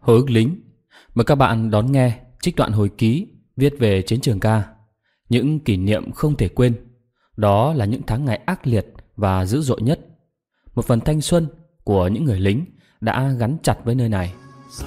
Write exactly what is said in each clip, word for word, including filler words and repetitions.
Hồi ức lính. Mời các bạn đón nghe trích đoạn hồi ký viết về chiến trường ca. Những kỷ niệm không thể quên. Đó là những tháng ngày ác liệt và dữ dội nhất. Một phần thanh xuân của những người lính đã gắn chặt với nơi này.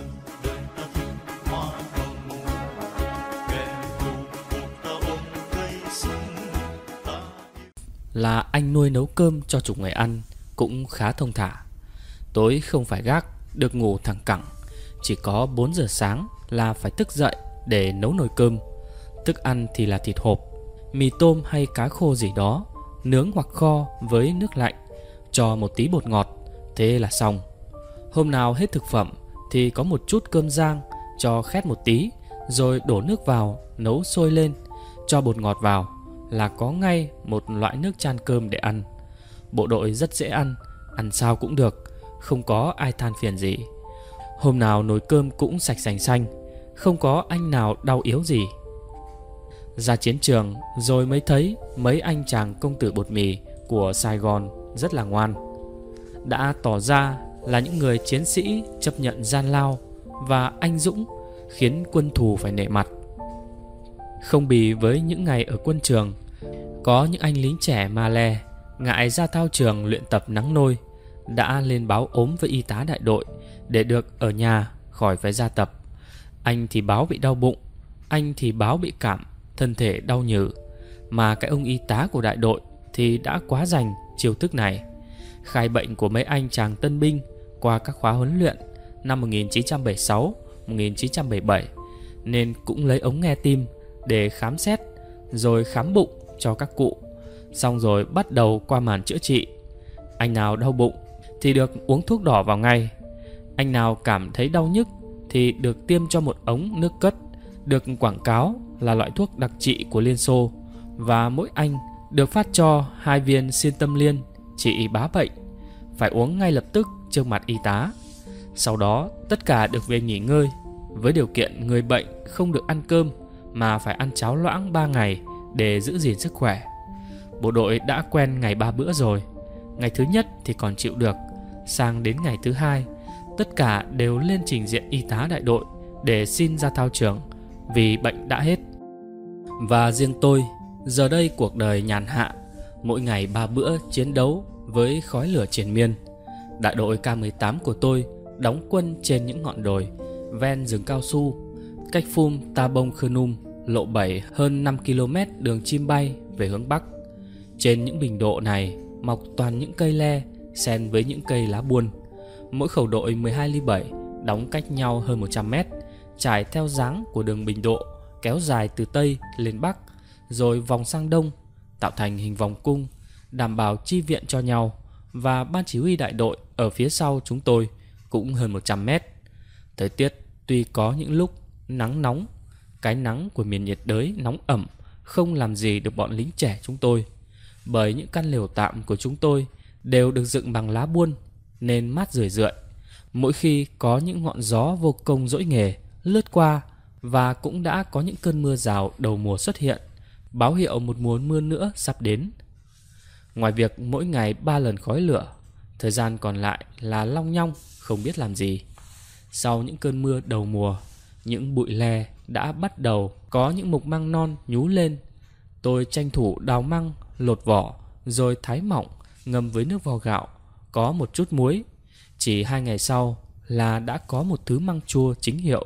Là anh nuôi nấu cơm cho chục người ăn cũng khá thông thả. Tối không phải gác, được ngủ thẳng cẳng. Chỉ có bốn giờ sáng là phải thức dậy để nấu nồi cơm. Thức ăn thì là thịt hộp, mì tôm hay cá khô gì đó, nướng hoặc kho với nước lạnh, cho một tí bột ngọt, thế là xong. Hôm nào hết thực phẩm thì có một chút cơm rang, cho khét một tí, rồi đổ nước vào, nấu sôi lên, cho bột ngọt vào, là có ngay một loại nước chan cơm để ăn. Bộ đội rất dễ ăn, ăn sao cũng được, không có ai than phiền gì. Hôm nào nồi cơm cũng sạch sành xanh, không có anh nào đau yếu gì. Ra chiến trường rồi mới thấy mấy anh chàng công tử bột mì của Sài Gòn rất là ngoan. Đã tỏ ra là những người chiến sĩ chấp nhận gian lao và anh dũng, khiến quân thù phải nể mặt. Không bì với những ngày ở quân trường, có những anh lính trẻ ma le ngại ra thao trường luyện tập nắng nôi, đã lên báo ốm với y tá đại đội để được ở nhà khỏi phải ra tập. Anh thì báo bị đau bụng, anh thì báo bị cảm, thân thể đau nhừ. Mà cái ông y tá của đại đội thì đã quá rành chiêu thức này, khai bệnh của mấy anh chàng tân binh qua các khóa huấn luyện năm một nghìn chín trăm bảy mươi sáu, một nghìn chín trăm bảy mươi bảy, nên cũng lấy ống nghe tim để khám xét, rồi khám bụng cho các cụ, xong rồi bắt đầu qua màn chữa trị. Anh nào đau bụng thì được uống thuốc đỏ vào ngay. Anh nào cảm thấy đau nhức thì được tiêm cho một ống nước cất, được quảng cáo là loại thuốc đặc trị của Liên Xô, và mỗi anh được phát cho hai viên xiên tâm liên trị bá bệnh, phải uống ngay lập tức trước mặt y tá. Sau đó tất cả được về nghỉ ngơi, với điều kiện người bệnh không được ăn cơm mà phải ăn cháo loãng ba ngày để giữ gìn sức khỏe. Bộ đội đã quen ngày ba bữa rồi. Ngày thứ nhất thì còn chịu được, sang đến ngày thứ hai tất cả đều lên trình diện y tá đại đội để xin ra thao trường vì bệnh đã hết. Và riêng tôi, giờ đây cuộc đời nhàn hạ, mỗi ngày ba bữa chiến đấu với khói lửa triền miên. Đại đội K mười tám của tôi đóng quân trên những ngọn đồi ven rừng cao su, cách Phum Ta Bông Khơ Num, lộ bảy, hơn năm ki lô mét đường chim bay về hướng Bắc. Trên những bình độ này mọc toàn những cây le xen với những cây lá buôn. Mỗi khẩu đội mười hai ly bảy đóng cách nhau hơn một trăm mét, trải theo dáng của đường bình độ, kéo dài từ Tây lên Bắc, rồi vòng sang Đông, tạo thành hình vòng cung, đảm bảo chi viện cho nhau. Và ban chỉ huy đại đội ở phía sau chúng tôi cũng hơn một trăm mét. Thời tiết tuy có những lúc nắng nóng, cái nắng của miền nhiệt đới nóng ẩm không làm gì được bọn lính trẻ chúng tôi, bởi những căn lều tạm của chúng tôi đều được dựng bằng lá buôn nên mát rười rượi. Mỗi khi có những ngọn gió vô công dỗi nghề lướt qua, và cũng đã có những cơn mưa rào đầu mùa xuất hiện, báo hiệu một mùa mưa nữa sắp đến. Ngoài việc mỗi ngày ba lần khói lửa, thời gian còn lại là long nhong không biết làm gì. Sau những cơn mưa đầu mùa, những bụi le đã bắt đầu có những mục măng non nhú lên. Tôi tranh thủ đào măng, lột vỏ, rồi thái mỏng, ngâm với nước vo gạo, có một chút muối. Chỉ hai ngày sau là đã có một thứ măng chua chính hiệu.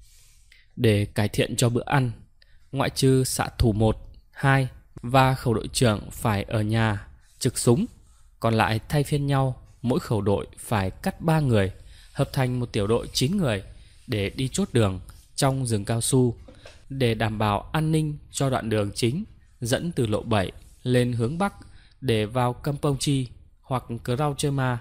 Để cải thiện cho bữa ăn, ngoại trừ xạ thủ một, hai và khẩu đội trưởng phải ở nhà trực súng, còn lại thay phiên nhau, mỗi khẩu đội phải cắt ba người, hợp thành một tiểu đội chín người để đi chốt đường trong rừng cao su, để đảm bảo an ninh cho đoạn đường chính dẫn từ lộ bảy lên hướng Bắc để vào Kampong Chi hoặc Krau Chema.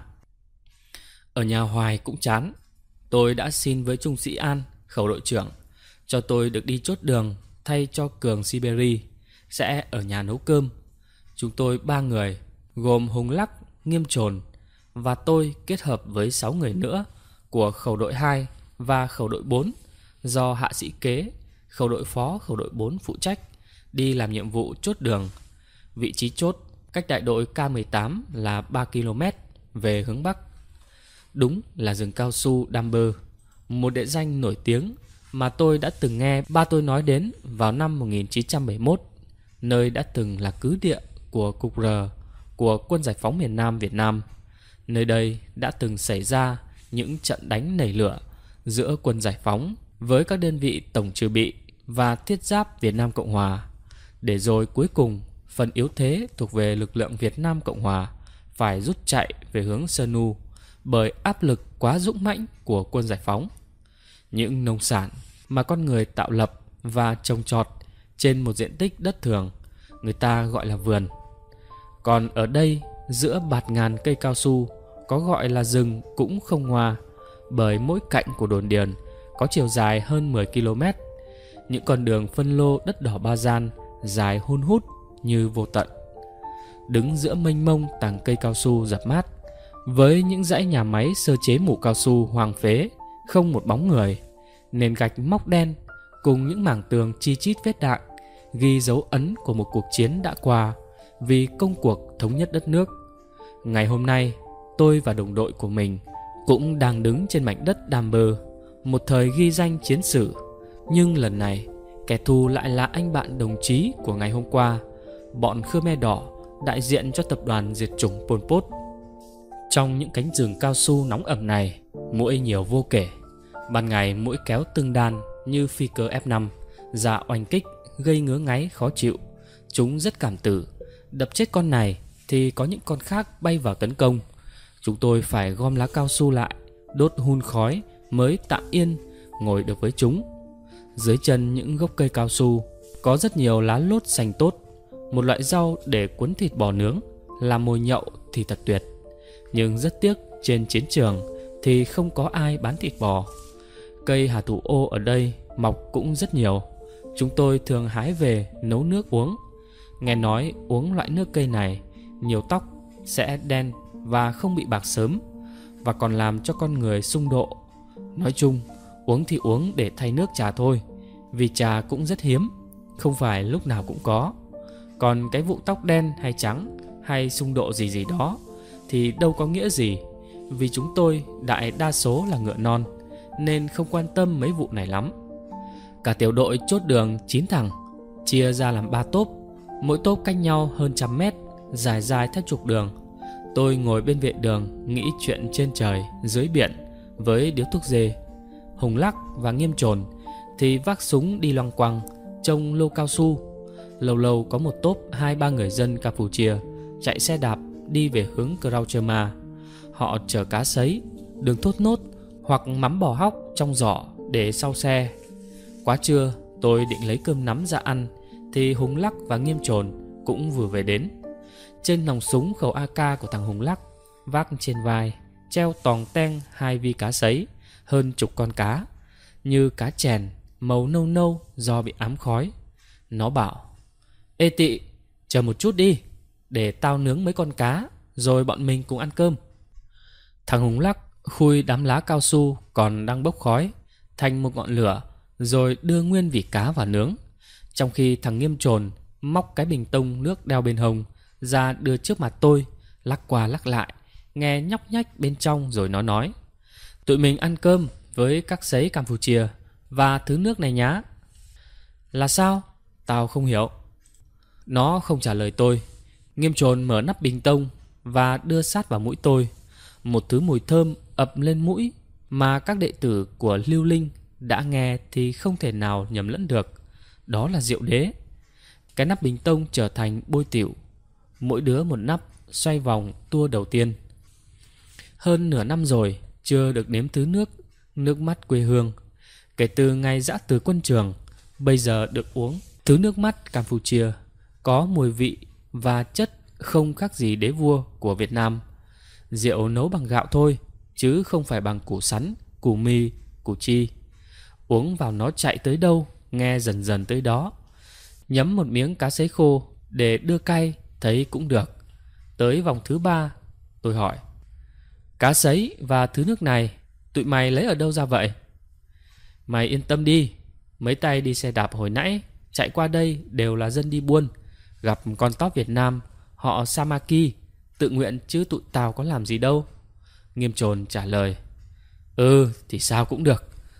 Ở nhà hoài cũng chán. Tôi đã xin với Trung sĩ An, khẩu đội trưởng, cho tôi được đi chốt đường thay cho Cường Siberia, sẽ ở nhà nấu cơm. Chúng tôi ba người gồm Hùng Lắc, Nghiêm Trồn và tôi kết hợp với sáu người nữa của khẩu đội hai và khẩu đội bốn do hạ sĩ Kế, khẩu đội phó khẩu đội bốn phụ trách, đi làm nhiệm vụ chốt đường. Vị trí chốt cách đại đội K mười tám là ba ki lô mét về hướng Bắc. Đúng là rừng cao su đam bơ, một địa danh nổi tiếng mà tôi đã từng nghe ba tôi nói đến vào năm một nghìn chín trăm bảy mươi mốt, nơi đã từng là cứ địa của Cục R của Quân Giải phóng miền Nam Việt Nam. Nơi đây đã từng xảy ra những trận đánh nảy lửa giữa Quân Giải phóng với các đơn vị tổng trừ bị và thiết giáp Việt Nam Cộng Hòa, để rồi cuối cùng phần yếu thế thuộc về lực lượng Việt Nam Cộng Hòa phải rút chạy về hướng Sơn Nu bởi áp lực quá dũng mãnh của Quân Giải phóng. Những nông sản mà con người tạo lập và trồng trọt trên một diện tích đất thường, người ta gọi là vườn. Còn ở đây, giữa bạt ngàn cây cao su, có gọi là rừng cũng không ngoa, bởi mỗi cạnh của đồn điền có chiều dài hơn mười ki lô mét. Những con đường phân lô đất đỏ ba gian dài hun hút như vô tận. Đứng giữa mênh mông tàng cây cao su dập mát, với những dãy nhà máy sơ chế mủ cao su hoang phế, không một bóng người, nền gạch móc đen cùng những mảng tường chi chít vết đạn ghi dấu ấn của một cuộc chiến đã qua vì công cuộc thống nhất đất nước. Ngày hôm nay, tôi và đồng đội của mình cũng đang đứng trên mảnh đất Đam Bơ, một thời ghi danh chiến sử. Nhưng lần này, kẻ thù lại là anh bạn đồng chí của ngày hôm qua, bọn Khmer Đỏ đại diện cho tập đoàn diệt chủng Pol Pot. Trong những cánh rừng cao su nóng ẩm này, muỗi nhiều vô kể. Ban ngày muỗi kéo từng đàn như phi cơ F năm ra oanh kích, gây ngứa ngáy khó chịu. Chúng rất cảm tử, đập chết con này thì có những con khác bay vào tấn công. Chúng tôi phải gom lá cao su lại, đốt hun khói mới tạm yên ngồi được với chúng. Dưới chân những gốc cây cao su có rất nhiều lá lốt xanh tốt, một loại rau để cuốn thịt bò nướng, làm mồi nhậu thì thật tuyệt. Nhưng rất tiếc, trên chiến trường thì không có ai bán thịt bò. Cây hà thủ ô ở đây mọc cũng rất nhiều. Chúng tôi thường hái về nấu nước uống. Nghe nói uống loại nước cây này, nhiều tóc sẽ đen và không bị bạc sớm, và còn làm cho con người xung độ. Nói chung, uống thì uống để thay nước trà thôi, vì trà cũng rất hiếm, không phải lúc nào cũng có. Còn cái vụ tóc đen hay trắng hay xung độ gì gì đó thì đâu có nghĩa gì, vì chúng tôi đại đa số là ngựa non nên không quan tâm mấy vụ này lắm. Cả tiểu đội chốt đường chín thằng, chia ra làm ba tốp, mỗi tốp cách nhau hơn trăm mét, dài dài theo trục đường. Tôi ngồi bên vệ đường nghĩ chuyện trên trời dưới biển với điếu thuốc dê. Hùng Lắc và Nghiêm Trồn thì vác súng đi loằng quăng trông lô cao su. Lâu lâu có một tốp hai ba người dân Campuchia chạy xe đạp đi về hướng Krao Chema. Họ chở cá sấy, đường thốt nốt hoặc mắm bò hóc trong giỏ để sau xe. Quá trưa, tôi định lấy cơm nắm ra ăn thì Hùng Lắc và Nghiêm Trồn cũng vừa về đến. Trên nòng súng khẩu a ca của thằng Hùng Lắc, vác trên vai treo tòng teng hai vi cá sấy, hơn chục con cá, như cá chèn màu nâu nâu do bị ám khói. Nó bảo: "Ê Tị, chờ một chút đi, để tao nướng mấy con cá rồi bọn mình cùng ăn cơm." Thằng Hùng Lắc khui đám lá cao su còn đang bốc khói thành một ngọn lửa, rồi đưa nguyên vỉ cá vào nướng, trong khi thằng Nghiêm Trồn móc cái bình tông nước đeo bên hông ra đưa trước mặt tôi, lắc qua lắc lại, nghe nhóc nhách bên trong, rồi nó nói: "Tụi mình ăn cơm với các sấy Campuchia và thứ nước này nhá." "Là sao?" Tao không hiểu. Nó không trả lời tôi. Nghiêm Trồn mở nắp bình tông và đưa sát vào mũi tôi. Một thứ mùi thơm ập lên mũi mà các đệ tử của Lưu Linh đã nghe thì không thể nào nhầm lẫn được. Đó là rượu đế. Cái nắp bình tông trở thành bôi tỉu, mỗi đứa một nắp, xoay vòng tua đầu tiên. Hơn nửa năm rồi chưa được nếm thứ nước, nước mắt quê hương. Kể từ ngày dã từ quân trường, bây giờ được uống thứ nước mắt Campuchia, có mùi vị và chất không khác gì đế vua của Việt Nam. Rượu nấu bằng gạo thôi, chứ không phải bằng củ sắn, củ mì, củ chi. Uống vào nó chạy tới đâu, nghe dần dần tới đó. Nhấm một miếng cá sấy khô để đưa cay thấy cũng được. Tới vòng thứ ba, tôi hỏi: "Cá sấy và thứ nước này tụi mày lấy ở đâu ra vậy?" "Mày yên tâm đi, mấy tay đi xe đạp hồi nãy chạy qua đây đều là dân đi buôn, gặp con tóp Việt Nam, họ Samaki, tự nguyện chứ tụi tao có làm gì đâu." Nghiêm Trồn trả lời: "Ừ thì sao cũng được,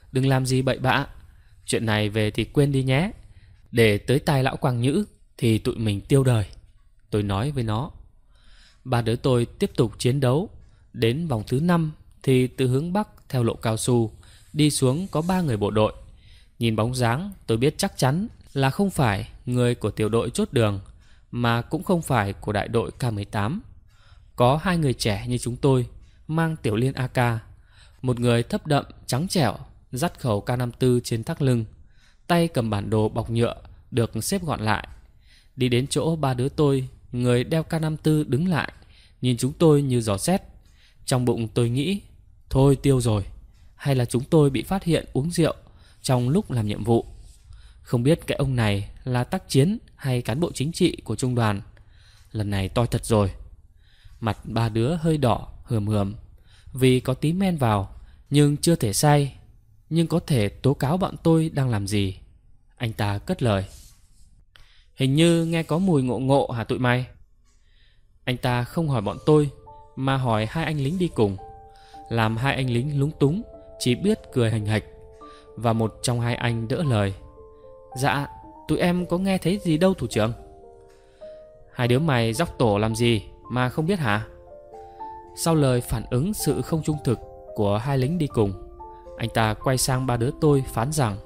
đừng làm gì bậy bạ. Chuyện này về thì quên đi nhé. Để tới tai lão Quang Nhữ thì tụi mình tiêu đời, tôi nói với nó. Ba đứa tôi tiếp tục chiến đấu. Đến vòng thứ năm thì từ hướng bắc theo lộ cao su đi xuống có ba người bộ đội. Nhìn bóng dáng tôi biết chắc chắn là không phải người của tiểu đội chốt đường, mà cũng không phải của đại đội K mười tám. Có hai người trẻ như chúng tôi, mang tiểu liên a ca. Một người thấp đậm trắng trẻo, dắt khẩu K năm mươi tư trên thắt lưng, tay cầm bản đồ bọc nhựa được xếp gọn lại. Đi đến chỗ ba đứa tôi, người đeo K năm mươi tư đứng lại, nhìn chúng tôi như gió sét. Trong bụng tôi nghĩ, thôi tiêu rồi. Hay là chúng tôi bị phát hiện uống rượu trong lúc làm nhiệm vụ. Không biết cái ông này là tác chiến hay cán bộ chính trị của trung đoàn. Lần này toi thật rồi. Mặt ba đứa hơi đỏ hườm hườm vì có tí men vào, nhưng chưa thể say, nhưng có thể tố cáo bọn tôi đang làm gì. Anh ta cất lời: hình như nghe có mùi ngộ ngộ hả tụi mày? Anh ta không hỏi bọn tôi mà hỏi hai anh lính đi cùng, làm hai anh lính lúng túng, chỉ biết cười hành hạch. Và một trong hai anh đỡ lời: dạ, tụi em có nghe thấy gì đâu thủ trưởng. Hai đứa mày dóc tổ làm gì mà không biết hả? Sau lời phản ứng sự không trung thực của hai lính đi cùng, anh ta quay sang ba đứa tôi phán rằng: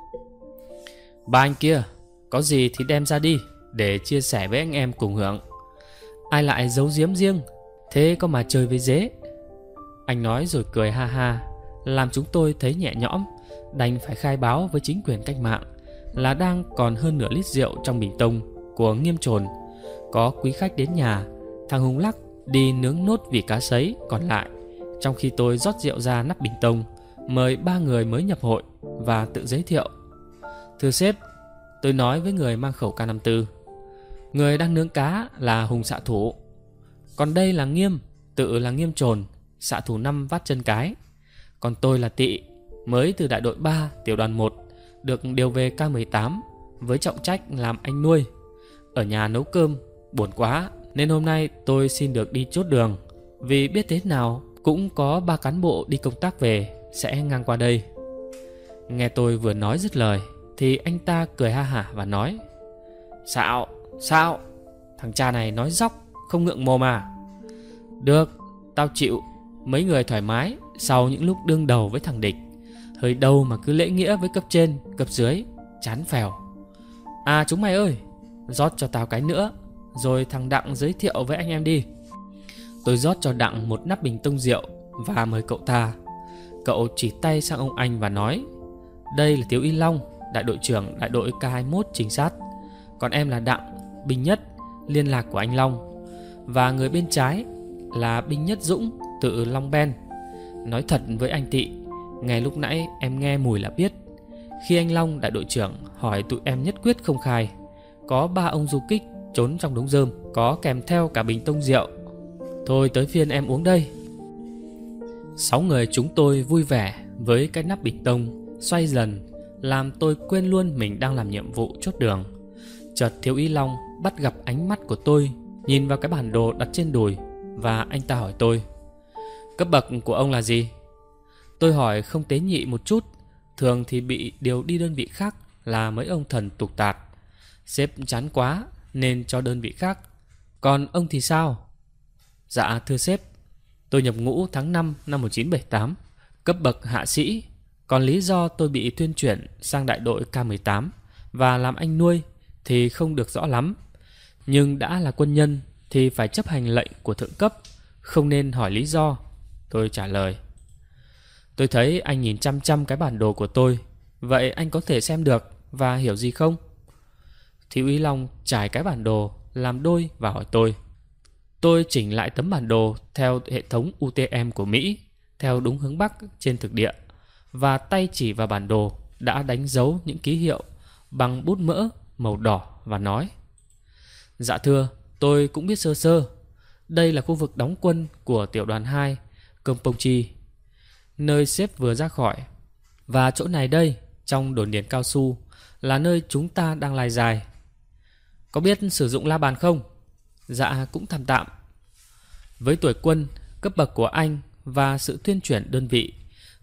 ba anh kia, có gì thì đem ra đi để chia sẻ với anh em cùng hưởng. Ai lại giấu giếm riêng, thế có mà chơi với dế. Anh nói rồi cười ha ha, làm chúng tôi thấy nhẹ nhõm. Đành phải khai báo với chính quyền cách mạng là đang còn hơn nửa lít rượu trong bình tông của Nghiêm Trồn. Có quý khách đến nhà, thằng Hùng Lắc đi nướng nốt vỉ cá sấy còn lại, trong khi tôi rót rượu ra nắp bình tông, mời ba người mới nhập hội và tự giới thiệu. Thưa sếp, tôi nói với người mang khẩu K năm mươi tư. Người đang nướng cá là Hùng xạ thủ. Còn đây là Nghiêm, tự là Nghiêm Trồn, xạ thủ năm vát chân cái. Còn tôi là Tị, mới từ đại đội ba tiểu đoàn một, được điều về K mười tám với trọng trách làm anh nuôi. Ở nhà nấu cơm, buồn quá nên hôm nay tôi xin được đi chốt đường, vì biết thế nào cũng có ba cán bộ đi công tác về sẽ ngang qua đây. Nghe tôi vừa nói dứt lời thì anh ta cười ha hả và nói: Sao, sao, thằng cha này nói dóc, không ngượng mồm à? Được, tao chịu. Mấy người thoải mái sau những lúc đương đầu với thằng địch. Hơi đâu mà cứ lễ nghĩa với cấp trên, cấp dưới, chán phèo. À chúng mày ơi, rót cho tao cái nữa, rồi thằng Đặng giới thiệu với anh em đi. Tôi rót cho Đặng một nắp bình tông rượu và mời cậu ta. Cậu chỉ tay sang ông anh và nói: đây là Tiếu Y Long, đại đội trưởng đại đội K hai mươi mốt trinh sát. Còn em là Đặng, binh nhất, liên lạc của anh Long. Và người bên trái là binh nhất Dũng, tự Long Ben. Nói thật với anh Tị, ngay lúc nãy em nghe mùi là biết. Khi anh Long đại đội trưởng hỏi tụi em nhất quyết không khai. Có ba ông du kích trốn trong đống rơm, có kèm theo cả bình tông rượu. Thôi tới phiên em uống đây. Sáu người chúng tôi vui vẻ với cái nắp bình tông xoay dần, làm tôi quên luôn mình đang làm nhiệm vụ chốt đường. Chợt Thiếu Y Long bắt gặp ánh mắt của tôi nhìn vào cái bản đồ đặt trên đùi, và anh ta hỏi tôi: cấp bậc của ông là gì? Tôi hỏi không tế nhị một chút. Thường thì bị điều đi đơn vị khác là mấy ông thần tục tạt. Sếp chán quá nên cho đơn vị khác. Còn ông thì sao? Dạ thưa sếp, tôi nhập ngũ tháng năm năm một nghìn chín trăm bảy mươi tám, cấp bậc hạ sĩ. Còn lý do tôi bị tuyên chuyển sang đại đội K mười tám và làm anh nuôi thì không được rõ lắm. Nhưng đã là quân nhân thì phải chấp hành lệnh của thượng cấp, không nên hỏi lý do. Tôi trả lời. Tôi thấy anh nhìn chăm chăm cái bản đồ của tôi, vậy anh có thể xem được và hiểu gì không? Thiếu úy Long trải cái bản đồ làm đôi và hỏi tôi. Tôi chỉnh lại tấm bản đồ theo hệ thống U T M của Mỹ, theo đúng hướng Bắc trên thực địa, và tay chỉ vào bản đồ đã đánh dấu những ký hiệu bằng bút mỡ màu đỏ và nói: dạ thưa, tôi cũng biết sơ sơ. Đây là khu vực đóng quân của tiểu đoàn hai Kompongchi, nơi sếp vừa ra khỏi. Và chỗ này đây, trong đồn điền cao su, là nơi chúng ta đang lai dài. Có biết sử dụng la bàn không? Dạ cũng tạm tạm. Với tuổi quân, cấp bậc của anh và sự tuyên chuyển đơn vị,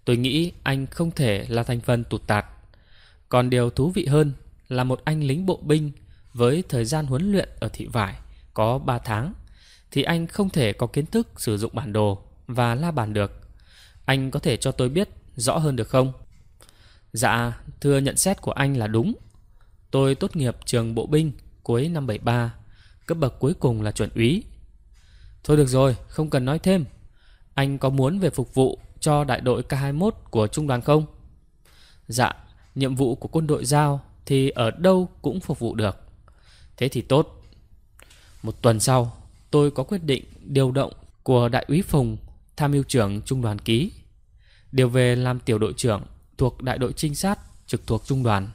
Tôi nghĩ anh không thể là thành phần tụt tạt. Còn điều thú vị hơn là một anh lính bộ binh với thời gian huấn luyện ở thị vải có ba tháng thì anh không thể có kiến thức sử dụng bản đồ và la bàn được. Anh có thể cho tôi biết rõ hơn được không? Dạ, thưa, nhận xét của anh là đúng. Tôi tốt nghiệp trường bộ binh cuối năm bảy ba, cấp bậc cuối cùng là chuẩn úy. Thôi được rồi, không cần nói thêm. Anh có muốn về phục vụ cho đại đội K hai mươi mốt của trung đoàn không? Dạ, nhiệm vụ của quân đội giao thì ở đâu cũng phục vụ được. Thế thì tốt. Một tuần sau, tôi có quyết định điều động của đại úy Phùng, tham mưu trưởng trung đoàn ký, điều về làm tiểu đội trưởng thuộc đại đội trinh sát trực thuộc trung đoàn.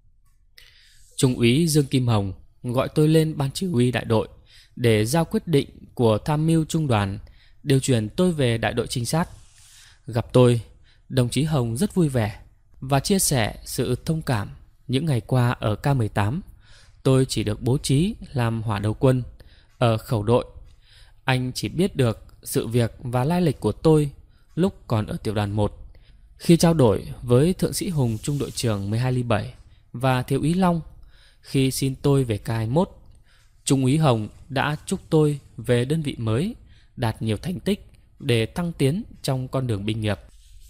Trung úy Dương Kim Hồng gọi tôi lên ban chỉ huy đại đội để giao quyết định của tham mưu trung đoàn điều chuyển tôi về đại đội trinh sát. Gặp tôi, đồng chí Hồng rất vui vẻ và chia sẻ sự thông cảm. Những ngày qua ở K mười tám, tôi chỉ được bố trí làm hỏa đầu quân ở khẩu đội. Anh chỉ biết được sự việc và lai lịch của tôi lúc còn ở tiểu đoàn một. Khi trao đổi với thượng sĩ Hùng, trung đội trưởng mười hai ly bảy, và thiếu úy Long khi xin tôi về K hai mươi mốt, Trung úy Hồng đã chúc tôi về đơn vị mới đạt nhiều thành tích để thăng tiến trong con đường binh nghiệp.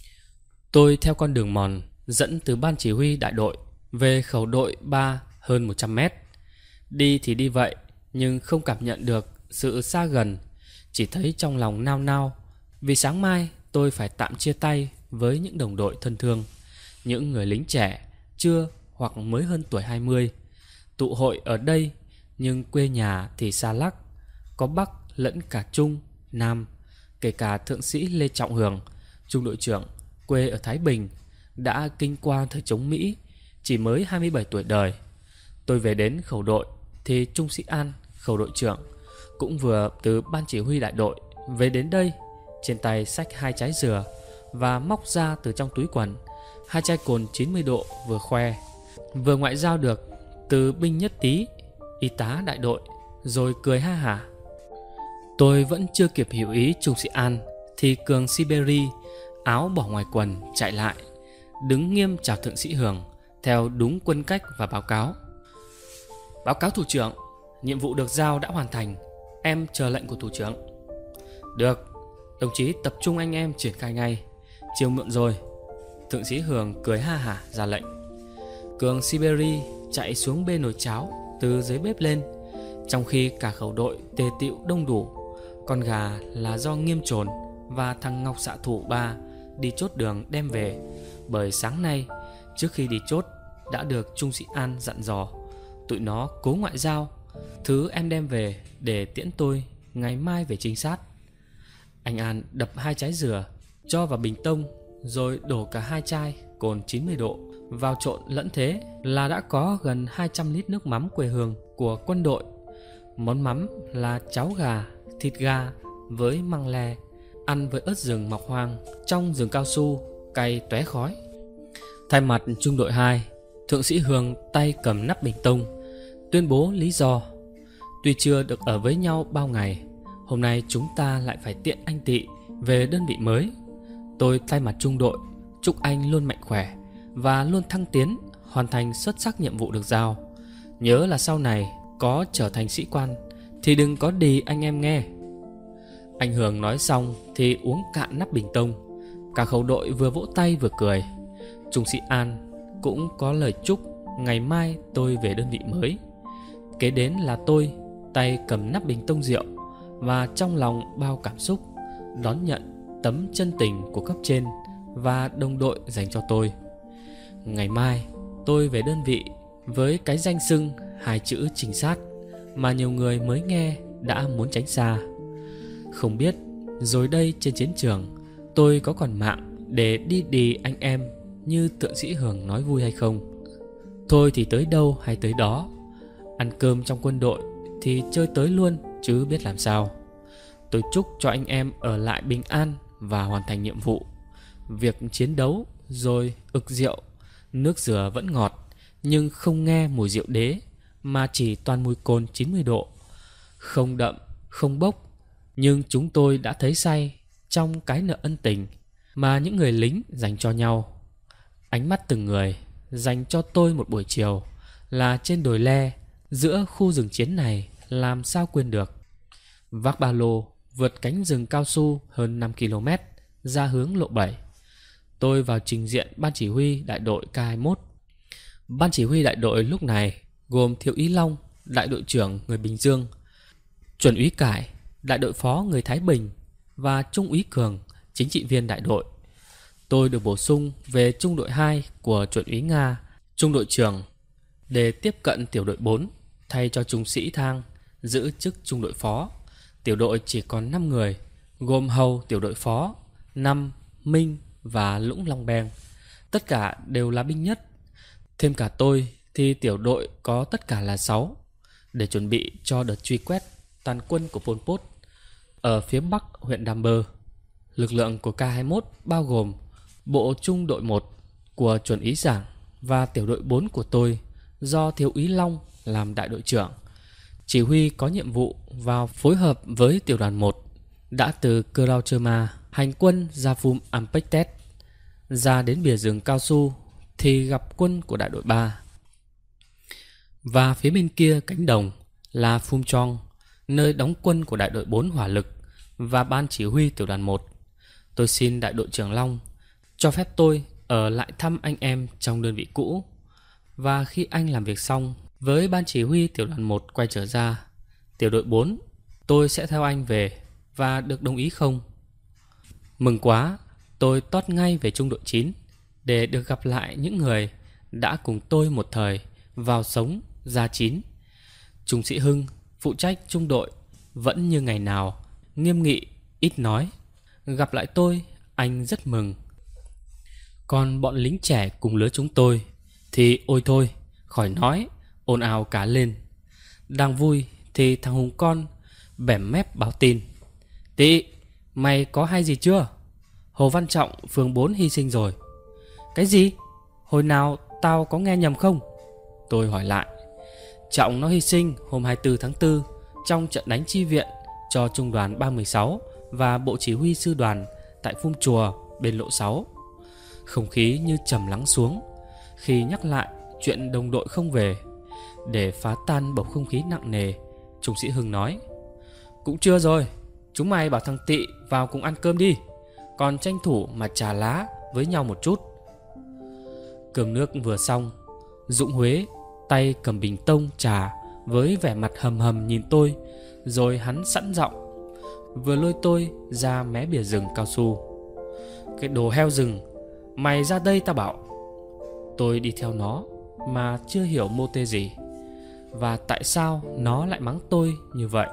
Tôi theo con đường mòn dẫn từ ban chỉ huy đại đội về khẩu đội ba hơn một trăm mét. Đi thì đi vậy, nhưng không cảm nhận được sự xa gần, chỉ thấy trong lòng nao nao vì sáng mai tôi phải tạm chia tay với những đồng đội thân thương, những người lính trẻ chưa hoặc mới hơn tuổi hai mươi, tụ hội ở đây nhưng quê nhà thì xa lắc, có Bắc lẫn cả Trung, Nam, kể cả thượng sĩ Lê Trọng Hường, trung đội trưởng quê ở Thái Bình, đã kinh qua thời chống Mỹ, chỉ mới hai mươi bảy tuổi đời. Tôi về đến khẩu đội thì Trung sĩ An, khẩu đội trưởng, cũng vừa từ ban chỉ huy đại đội về đến đây, trên tay xách hai trái dừa và móc ra từ trong túi quần hai chai cồn chín mươi độ vừa khoe, vừa ngoại giao được từ binh nhất tý, y tá đại đội, rồi cười ha hả. Tôi vẫn chưa kịp hiểu ý Trung sĩ An thì Cường Siberia áo bỏ ngoài quần chạy lại, đứng nghiêm chào thượng sĩ Hường theo đúng quân cách và báo cáo. Báo cáo thủ trưởng, nhiệm vụ được giao đã hoàn thành, em chờ lệnh của thủ trưởng. Được, đồng chí tập trung anh em triển khai ngay, chiều muộn rồi. Thượng sĩ Hường cười ha hả ra lệnh. Cường Siberia chạy xuống bê nồi cháo từ dưới bếp lên, trong khi cả khẩu đội tề tựu đông đủ. Con gà là do Nghiêm Trồn và thằng Ngọc xạ thủ ba đi chốt đường đem về, bởi sáng nay trước khi đi chốt đã được Trung sĩ An dặn dò tụi nó cố ngoại giao thứ em đem về để tiễn tôi ngày mai về trinh sát. Anh An đập hai trái dừa cho vào bình tông, rồi đổ cả hai chai cồn chín mươi độ vào trộn lẫn, thế là đã có gần hai trăm lít nước mắm quê hương của quân đội. Món mắm là cháo gà, thịt gà với măng le, ăn với ớt rừng mọc hoang trong rừng cao su, cay tóe khói. Thay mặt trung đội hai, thượng sĩ Hường tay cầm nắp bình tông, tuyên bố lý do. Tuy chưa được ở với nhau bao ngày, hôm nay chúng ta lại phải tiện anh Tị về đơn vị mới. Tôi thay mặt trung đội chúc anh luôn mạnh khỏe và luôn thăng tiến, hoàn thành xuất sắc nhiệm vụ được giao. Nhớ là sau này có trở thành sĩ quan thì đừng có đì anh em nghe. Anh Hường nói xong thì uống cạn nắp bình tông. Cả khẩu đội vừa vỗ tay vừa cười. Trung sĩ An cũng có lời chúc ngày mai tôi về đơn vị mới. Kế đến là tôi tay cầm nắp bình tông rượu và trong lòng bao cảm xúc đón nhận tấm chân tình của cấp trên và đồng đội dành cho tôi. Ngày mai tôi về đơn vị với cái danh xưng hai chữ trinh sát mà nhiều người mới nghe đã muốn tránh xa. Không biết rồi đây trên chiến trường tôi có còn mạng để đi đì anh em như thượng sĩ Hường nói vui hay không. Thôi thì tới đâu hay tới đó, ăn cơm trong quân đội thì chơi tới luôn chứ biết làm sao. Tôi chúc cho anh em ở lại bình an và hoàn thành nhiệm vụ. Việc chiến đấu rồi ực rượu, nước dừa vẫn ngọt nhưng không nghe mùi rượu đế, mà chỉ toàn mùi cồn chín mươi độ. Không đậm, không bốc, nhưng chúng tôi đã thấy say trong cái nợ ân tình. mà những người lính dành cho nhau. Ánh mắt từng người dành cho tôi một buổi chiều là trên đồi le giữa khu rừng chiến này làm sao quên được. Vác ba lô vượt cánh rừng cao su hơn năm ki lô mét ra hướng lộ bảy. Tôi vào trình diện ban chỉ huy đại đội K hai mươi mốt. Ban chỉ huy đại đội lúc này gồm Thiếu úy Long, đại đội trưởng người Bình Dương, Chuẩn úy Cải, đại đội phó người Thái Bình, và Trung úy Cường, chính trị viên đại đội. Tôi được bổ sung về trung đội hai của Chuẩn úy Nga, trung đội trưởng, để tiếp cận tiểu đội bốn, thay cho trung sĩ Thang giữ chức trung đội phó. Tiểu đội chỉ còn năm người, gồm Hầu tiểu đội phó, Năm, Minh và Lũng Long Beng. Tất cả đều là binh nhất. Thêm cả tôi thì tiểu đội có tất cả là sáu, để chuẩn bị cho đợt truy quét toàn quân của Pol Pot ở phía bắc huyện Đam Bơ. Lực lượng của K hai mươi mốt bao gồm bộ trung đội một của Chuẩn úy Giảng và tiểu đội bốn của tôi do Thiếu úy Long làm đại đội trưởng. Chỉ huy có nhiệm vụ vào phối hợp với tiểu đoàn một đã từ Krao Chema hành quân ra Phum Ampectet. Ra đến bìa rừng cao su thì gặp quân của đại đội ba. Và phía bên kia cánh đồng là Phum Chong, nơi đóng quân của đại đội bốn hỏa lực và ban chỉ huy tiểu đoàn một. Tôi xin đại đội trưởng Long cho phép tôi ở lại thăm anh em trong đơn vị cũ. Và khi anh làm việc xong với ban chỉ huy tiểu đoàn một quay trở ra tiểu đội bốn, tôi sẽ theo anh về và được đồng ý không? Mừng quá, tôi tót ngay về trung đội chín để được gặp lại những người đã cùng tôi một thời vào sống ra chín. Trung sĩ Hưng phụ trách trung đội vẫn như ngày nào, nghiêm nghị, ít nói. Gặp lại tôi, anh rất mừng. Còn bọn lính trẻ cùng lứa chúng tôi thì ôi thôi, khỏi nói, ồn ào cả lên. Đang vui thì thằng Hùng con bẻm mép báo tin: Tị, mày có hay gì chưa? Hồ Văn Trọng phường bốn hy sinh rồi. Cái gì? Hồi nào tao có nghe nhầm không? Tôi hỏi lại. Trọng nó hy sinh hôm hai mươi tư tháng tư trong trận đánh chi viện cho trung đoàn ba mươi sáu và bộ chỉ huy sư đoàn tại Phum Chùa bên lộ sáu. Không khí như trầm lắng xuống khi nhắc lại chuyện đồng đội không về. Để phá tan bầu không khí nặng nề, Trung sĩ Hưng nói: Cũng chưa rồi, chúng mày bảo thằng Tị vào cùng ăn cơm đi, còn tranh thủ mà trà lá với nhau một chút. Cơm nước vừa xong, Dũng Huế tay cầm bình tông trà với vẻ mặt hầm hầm nhìn tôi, rồi hắn sẵn giọng vừa lôi tôi ra mé bìa rừng cao su. Cái đồ heo rừng, mày ra đây tao bảo. Tôi đi theo nó mà chưa hiểu mô tê gì, và tại sao nó lại mắng tôi như vậy.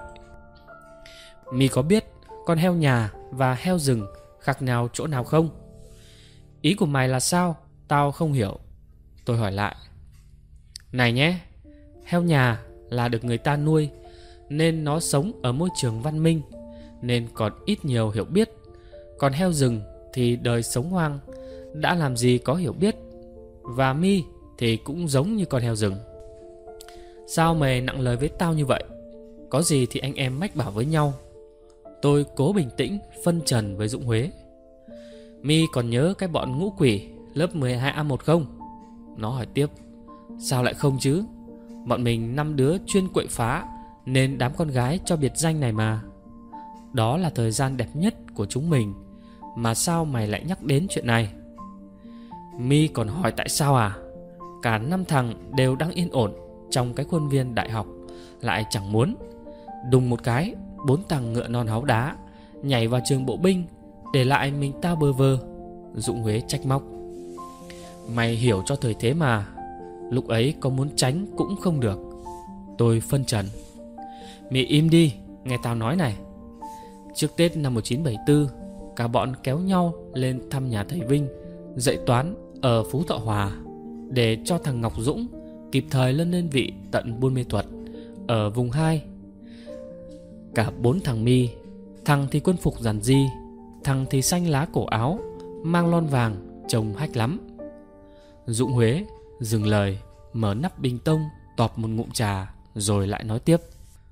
Mi có biết con heo nhà và heo rừng khác nhau chỗ nào không? Ý của mày là sao? Tao không hiểu. Tôi hỏi lại. Này nhé, heo nhà là được người ta nuôi, nên nó sống ở môi trường văn minh, nên còn ít nhiều hiểu biết. Còn heo rừng thì đời sống hoang, đã làm gì có hiểu biết. Và Mi thì cũng giống như con heo rừng. Sao mày nặng lời với tao như vậy? Có gì thì anh em mách bảo với nhau. Tôi cố bình tĩnh phân trần với Dũng Huế. Mi còn nhớ cái bọn ngũ quỷ lớp mười hai A một không? Nó hỏi tiếp. Sao lại không chứ? Bọn mình năm đứa chuyên quậy phá, nên đám con gái cho biệt danh này mà. Đó là thời gian đẹp nhất của chúng mình, mà sao mày lại nhắc đến chuyện này? Mi còn hỏi tại sao à? Cả năm thằng đều đang yên ổn trong cái khuôn viên đại học, lại chẳng muốn. Đùng một cái, bốn thằng ngựa non háu đá nhảy vào trường bộ binh, để lại mình tao bơ vơ. Dũng Huế trách móc. Mày hiểu cho thời thế mà, lúc ấy có muốn tránh cũng không được. Tôi phân trần. Mi im đi, nghe tao nói này. Trước Tết năm một nghìn chín trăm bảy mươi tư, cả bọn kéo nhau lên thăm nhà thầy Vinh dạy toán ở Phú Thọ Hòa, để cho thằng Ngọc Dũng kịp thời lên lên vị tận Buôn Mê Thuột ở vùng hai. Cả bốn thằng Mi, thằng thì quân phục giản dị, thằng thì xanh lá cổ áo, mang lon vàng, trông hách lắm. Dũng Huế dừng lời, mở nắp bình tông, tọp một ngụm trà, rồi lại nói tiếp.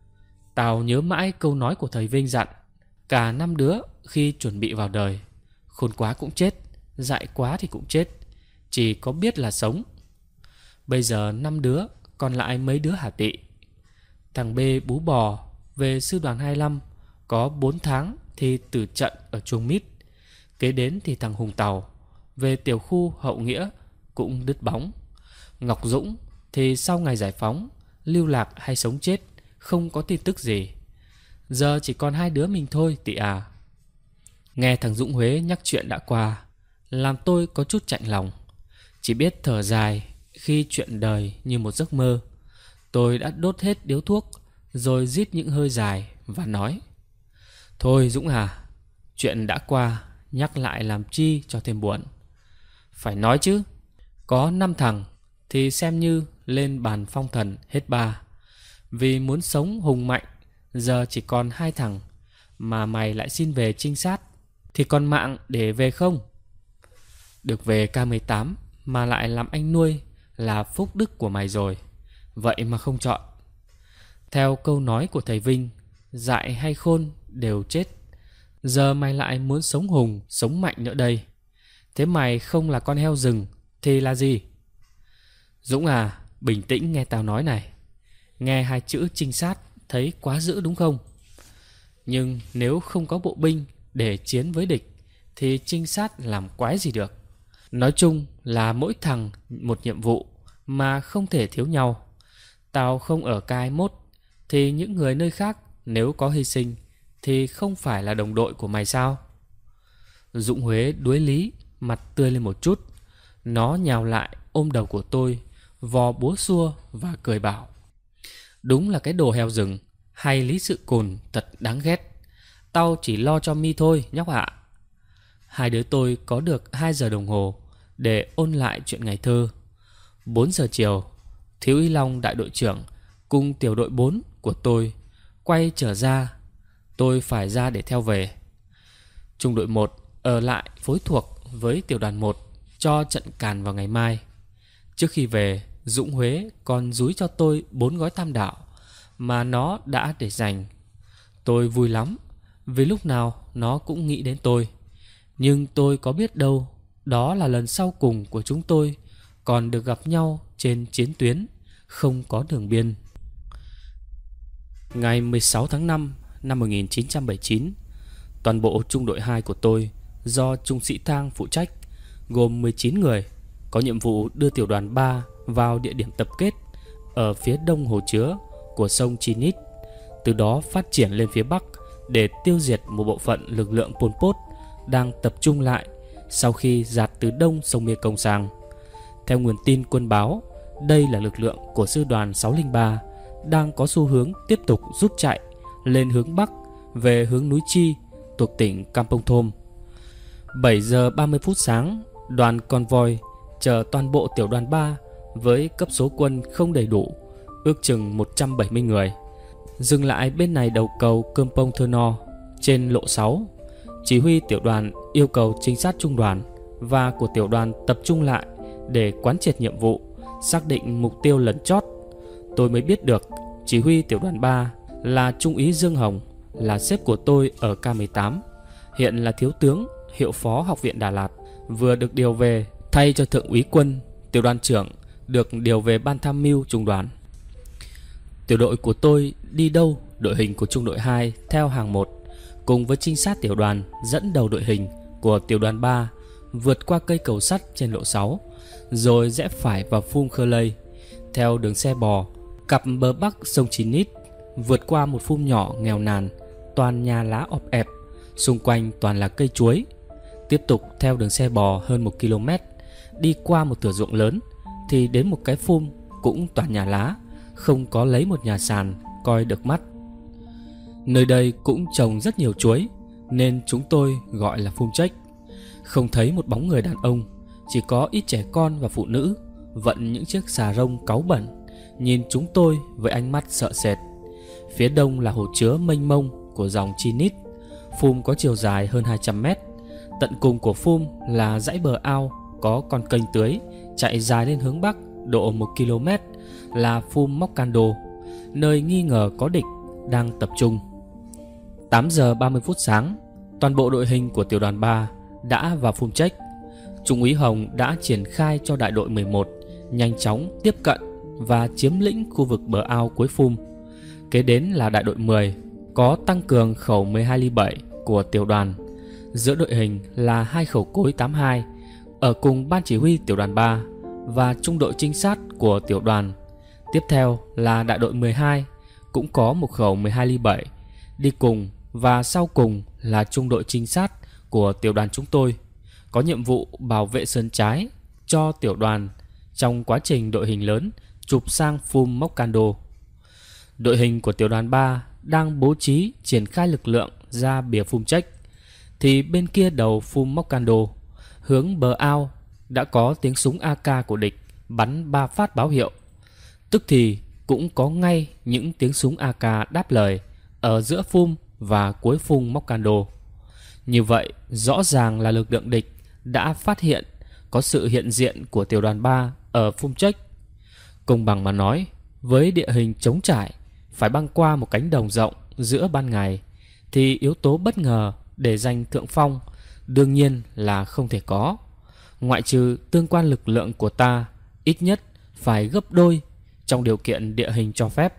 Tao nhớ mãi câu nói của thầy Vinh dặn cả năm đứa khi chuẩn bị vào đời: Khôn quá cũng chết, dại quá thì cũng chết, chỉ có biết là sống. Bây giờ năm đứa, còn lại mấy đứa hả Tị? Thằng B bú bò về sư đoàn hai lăm, có bốn tháng thì tử trận ở chuồng mít. Kế đến thì thằng Hùng Tàu về tiểu khu Hậu Nghĩa cũng đứt bóng. Ngọc Dũng thì sau ngày giải phóng lưu lạc hay sống chết, không có tin tức gì. Giờ chỉ còn hai đứa mình thôi Tị à. Nghe thằng Dũng Huế nhắc chuyện đã qua, làm tôi có chút chạnh lòng. Chỉ biết thở dài khi chuyện đời như một giấc mơ. Tôi đã đốt hết điếu thuốc, rồi rít những hơi dài và nói: Thôi Dũng à, chuyện đã qua, nhắc lại làm chi cho thêm buồn. Phải nói chứ, có năm thằng thì xem như lên bàn phong thần hết ba. Vì muốn sống hùng mạnh, giờ chỉ còn hai thằng, mà mày lại xin về trinh sát, thì còn mạng để về không? Được về K mười tám mà lại làm anh nuôi là phúc đức của mày rồi, vậy mà không chọn. Theo câu nói của thầy Vinh, dại hay khôn đều chết. Giờ mày lại muốn sống hùng, sống mạnh nữa đây. Thế mày không là con heo rừng thì là gì? Dũng à, bình tĩnh nghe tao nói này. Nghe hai chữ trinh sát thấy quá dữ đúng không? Nhưng nếu không có bộ binh để chiến với địch thì trinh sát làm quái gì được. Nói chung là mỗi thằng một nhiệm vụ mà không thể thiếu nhau. Tao không ở K hai mốt thì những người nơi khác nếu có hy sinh thì không phải là đồng đội của mày sao? Dũng Huế đuối lý, mặt tươi lên một chút. Nó nhào lại ôm đầu của tôi, vò búa xua và cười bảo: Đúng là cái đồ heo rừng hay lý sự cồn thật đáng ghét. Tao chỉ lo cho mi thôi nhóc ạ. Hai đứa tôi có được hai giờ đồng hồ để ôn lại chuyện ngày thơ. Bốn giờ chiều, Thiếu Y Long đại đội trưởng cùng tiểu đội bốn của tôi quay trở ra. Tôi phải ra để theo về. Trung đội một ở lại phối thuộc với tiểu đoàn một cho trận càn vào ngày mai. Trước khi về, Dũng Huế còn dúi cho tôi bốn gói tam đảo mà nó đã để dành. Tôi vui lắm, vì lúc nào nó cũng nghĩ đến tôi. Nhưng tôi có biết đâu, đó là lần sau cùng của chúng tôi còn được gặp nhau trên chiến tuyến, không có đường biên. Ngày mười sáu tháng năm năm một nghìn chín trăm bảy mươi chín, toàn bộ trung đội hai của tôi do Trung sĩ Thang phụ trách, gồm mười chín người, có nhiệm vụ đưa tiểu đoàn ba vào địa điểm tập kết ở phía đông hồ chứa của sông Chinit, từ đó phát triển lên phía bắc để tiêu diệt một bộ phận lực lượng Pol Pot đang tập trung lại sau khi dạt từ đông sông Mekong sang. Theo nguồn tin quân báo, đây là lực lượng của sư đoàn sáu không ba đang có xu hướng tiếp tục rút chạy lên hướng bắc về hướng núi Chi thuộc tỉnh Kampong Thom. bảy giờ ba mươi phút sáng, đoàn convoy chở toàn bộ tiểu đoàn ba với cấp số quân không đầy đủ, ước chừng một trăm bảy mươi người, dừng lại bên này đầu cầu Kampong Thorno trên lộ sáu. Chỉ huy tiểu đoàn yêu cầu trinh sát trung đoàn và của tiểu đoàn tập trung lại để quán triệt nhiệm vụ, xác định mục tiêu lần chót. Tôi mới biết được chỉ huy tiểu đoàn ba là Trung úy Dương Hồng, là sếp của tôi ở K mười tám, hiện là thiếu tướng, hiệu phó học viện Đà Lạt, vừa được điều về thay cho thượng úy quân. Tiểu đoàn trưởng được điều về ban tham mưu trung đoàn. Tiểu đội của tôi đi đâu, đội hình của trung đội hai theo hàng một, cùng với trinh sát tiểu đoàn dẫn đầu đội hình của tiểu đoàn ba vượt qua cây cầu sắt trên lộ sáu, rồi rẽ phải vào Phum Khơ Lây theo đường xe bò cặp bờ bắc sông Chinit, vượt qua một phum nhỏ nghèo nàn, toàn nhà lá ọp ẹp, xung quanh toàn là cây chuối. Tiếp tục theo đường xe bò hơn một ki lô mét, đi qua một thửa ruộng lớn thì đến một cái phum cũng toàn nhà lá, không có lấy một nhà sàn coi được mắt. Nơi đây cũng trồng rất nhiều chuối nên chúng tôi gọi là phum chếch. Không thấy một bóng người đàn ông, chỉ có ít trẻ con và phụ nữ vận những chiếc xà rông cáu bẩn, nhìn chúng tôi với ánh mắt sợ sệt. Phía đông là hồ chứa mênh mông của dòng Chinit. Phum có chiều dài hơn hai trăm mét. Tận cùng của phum là dãy bờ ao có con kênh tưới chạy dài lên hướng bắc độ một ki lô mét, là phum Mokkando, nơi nghi ngờ có địch đang tập trung. Tám giờ ba mươi phút sáng, toàn bộ đội hình của tiểu đoàn ba đã vào phum trách. Trung úy Hồng đã triển khai cho đại đội mười một nhanh chóng tiếp cận và chiếm lĩnh khu vực bờ ao cuối phum. Kế đến là đại đội mười có tăng cường khẩu mười hai ly bảy của tiểu đoàn. Giữa đội hình là hai khẩu cối tám hai ở cùng ban chỉ huy tiểu đoàn ba và trung đội trinh sát của tiểu đoàn. Tiếp theo là đại đội mười hai cũng có một khẩu mười hai ly bảy đi cùng, và sau cùng là trung đội trinh sát của tiểu đoàn chúng tôi có nhiệm vụ bảo vệ sườn trái cho tiểu đoàn trong quá trình đội hình lớn chụp sang phum Móc Can Đô. Đội hình của tiểu đoàn ba đang bố trí triển khai lực lượng ra bìa phum trách, thì bên kia đầu phum Móc Can Đô, hướng bờ ao, đã có tiếng súng a ca của địch bắn ba phát báo hiệu. Tức thì cũng có ngay những tiếng súng a ca đáp lời ở giữa phum và cuối phum Móc Can Đô. Như vậy rõ ràng là lực lượng địch đã phát hiện có sự hiện diện của tiểu đoàn ba ở phum trách. Công bằng mà nói, với địa hình trống trải, phải băng qua một cánh đồng rộng giữa ban ngày, thì yếu tố bất ngờ để giành thượng phong đương nhiên là không thể có, ngoại trừ tương quan lực lượng của ta ít nhất phải gấp đôi trong điều kiện địa hình cho phép.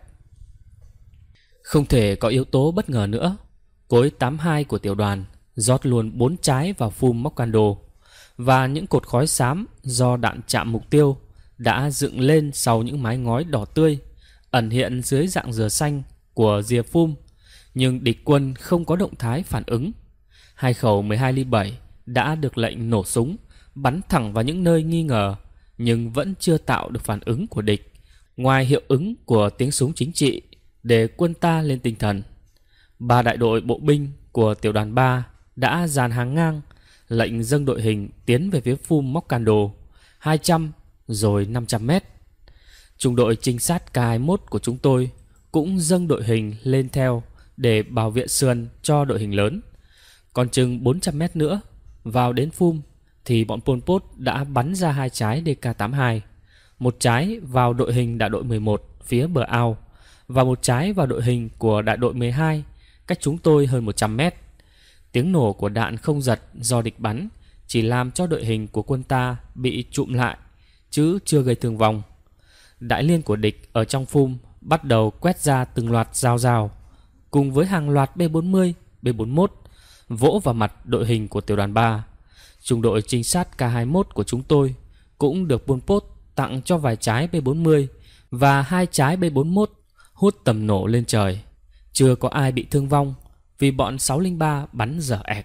Không thể có yếu tố bất ngờ nữa. Cối tám hai của tiểu đoàn rót luôn bốn trái vào phum Móc Can Đô, và những cột khói xám do đạn chạm mục tiêu đã dựng lên sau những mái ngói đỏ tươi ẩn hiện dưới dạng dừa xanh của rìa phum, nhưng địch quân không có động thái phản ứng. Hai khẩu mười hai ly bảy đã được lệnh nổ súng bắn thẳng vào những nơi nghi ngờ, nhưng vẫn chưa tạo được phản ứng của địch, ngoài hiệu ứng của tiếng súng chính trị để quân ta lên tinh thần. Ba đại đội bộ binh của tiểu đoàn ba đã dàn hàng ngang, lệnh dâng đội hình tiến về phía phum Móc Can Đô hai trăm rồi năm trăm mét. Trung đội trinh sát K hai mươi mốt của chúng tôi cũng dâng đội hình lên theo để bảo vệ sườn cho đội hình lớn. Còn chừng bốn trăm mét nữa vào đến phum thì bọn Pol Pot đã bắn ra hai trái đê ca tám hai, một trái vào đội hình đại đội mười một phía bờ ao và một trái vào đội hình của đại đội mười hai cách chúng tôi hơn một trăm mét. Tiếng nổ của đạn không giật do địch bắn chỉ làm cho đội hình của quân ta bị trụm lại, chứ chưa gây thương vong. Đại liên của địch ở trong phum bắt đầu quét ra từng loạt rào rào, cùng với hàng loạt B bốn mươi, B bốn mươi mốt vỗ vào mặt đội hình của tiểu đoàn ba. Trung đội trinh sát K hai mươi mốt của chúng tôi cũng được Pol Pot tặng cho vài trái B bốn mươi và hai trái B bốn mươi mốt hút tầm nổ lên trời. Chưa có ai bị thương vong vì bọn sáu không ba bắn dở ẹc.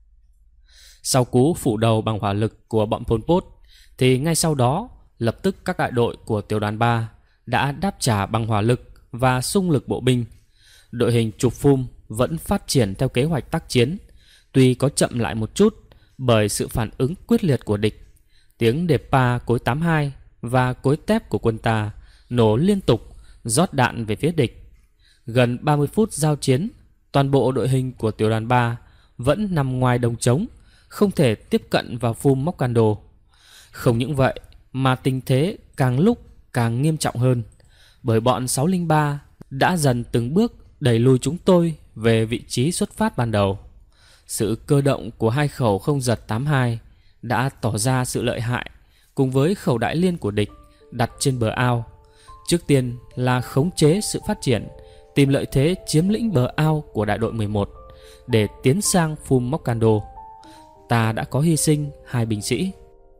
Sau cú phủ đầu bằng hỏa lực của bọn Pol Pot, thì ngay sau đó lập tức các đại đội của tiểu đoàn ba đã đáp trả bằng hỏa lực và xung lực bộ binh. Đội hình chụp phum vẫn phát triển theo kế hoạch tác chiến, tuy có chậm lại một chút bởi sự phản ứng quyết liệt của địch. Tiếng đề pa cối tám hai và cối tép của quân ta nổ liên tục, rót đạn về phía địch. Gần ba mươi phút giao chiến, toàn bộ đội hình của tiểu đoàn ba vẫn nằm ngoài đồng trống, không thể tiếp cận vào phum Móc Can Đô. Không những vậy mà tình thế càng lúc càng nghiêm trọng hơn, bởi bọn sáu không ba đã dần từng bước đẩy lùi chúng tôi về vị trí xuất phát ban đầu. Sự cơ động của hai khẩu không giật tám hai đã tỏ ra sự lợi hại, cùng với khẩu đại liên của địch đặt trên bờ ao. Trước tiên là khống chế sự phát triển, tìm lợi thế chiếm lĩnh bờ ao của đại đội mười một để tiến sang phum Móc Can Đô. Ta đã có hy sinh hai binh sĩ.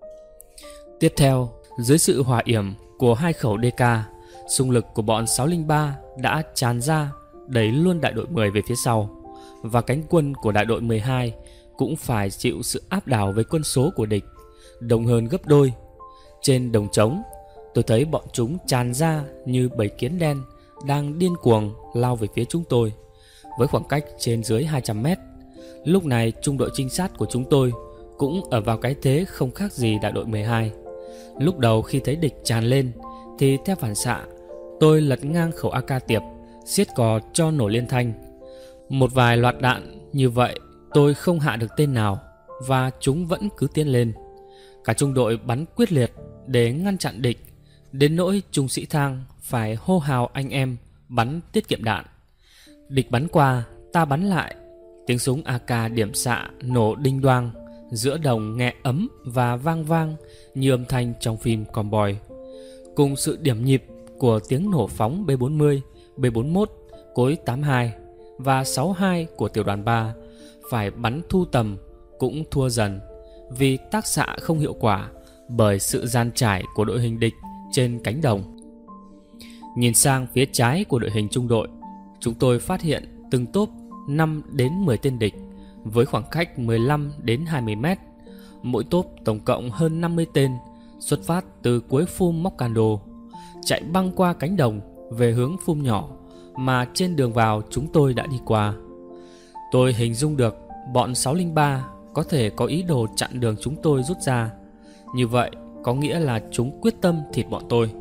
Tiếp theo, dưới sự hòa yểm của hai khẩu đê ca, xung lực của bọn sáu không ba đã tràn ra, đẩy luôn đại đội mười về phía sau, và cánh quân của đại đội mười hai cũng phải chịu sự áp đảo với quân số của địch, đông hơn gấp đôi. Trên đồng trống, tôi thấy bọn chúng tràn ra như bầy kiến đen đang điên cuồng lao về phía chúng tôi, với khoảng cách trên dưới hai trăm mét. Lúc này trung đội trinh sát của chúng tôi cũng ở vào cái thế không khác gì đại đội mười hai. Lúc đầu khi thấy địch tràn lên thì theo phản xạ tôi lật ngang khẩu a ca tiệp, siết cò cho nổ liên thanh. Một vài loạt đạn như vậy tôi không hạ được tên nào, và chúng vẫn cứ tiến lên. Cả trung đội bắn quyết liệt để ngăn chặn địch, đến nỗi trung sĩ Thang phải hô hào anh em bắn tiết kiệm đạn. Địch bắn qua, ta bắn lại. Tiếng súng a ca điểm xạ nổ đinh đoang, giữa đồng nghe ấm và vang vang như âm thanh trong phim Cowboy, cùng sự điểm nhịp của tiếng nổ phóng B bốn mươi, B bốn mốt, cối tám hai và sáu hai của tiểu đoàn ba phải bắn thu tầm cũng thua dần vì tác xạ không hiệu quả bởi sự dàn trải của đội hình địch trên cánh đồng. Nhìn sang phía trái của đội hình trung đội, chúng tôi phát hiện từng tốp năm đến mười tên địch với khoảng cách mười lăm đến hai mươi mét. Mỗi tốp tổng cộng hơn năm mươi tên, xuất phát từ cuối phum Moccando, chạy băng qua cánh đồng về hướng phum nhỏ mà trên đường vào chúng tôi đã đi qua. Tôi hình dung được bọn sáu không ba có thể có ý đồ chặn đường chúng tôi rút ra. Như vậy có nghĩa là chúng quyết tâm thịt bọn tôi.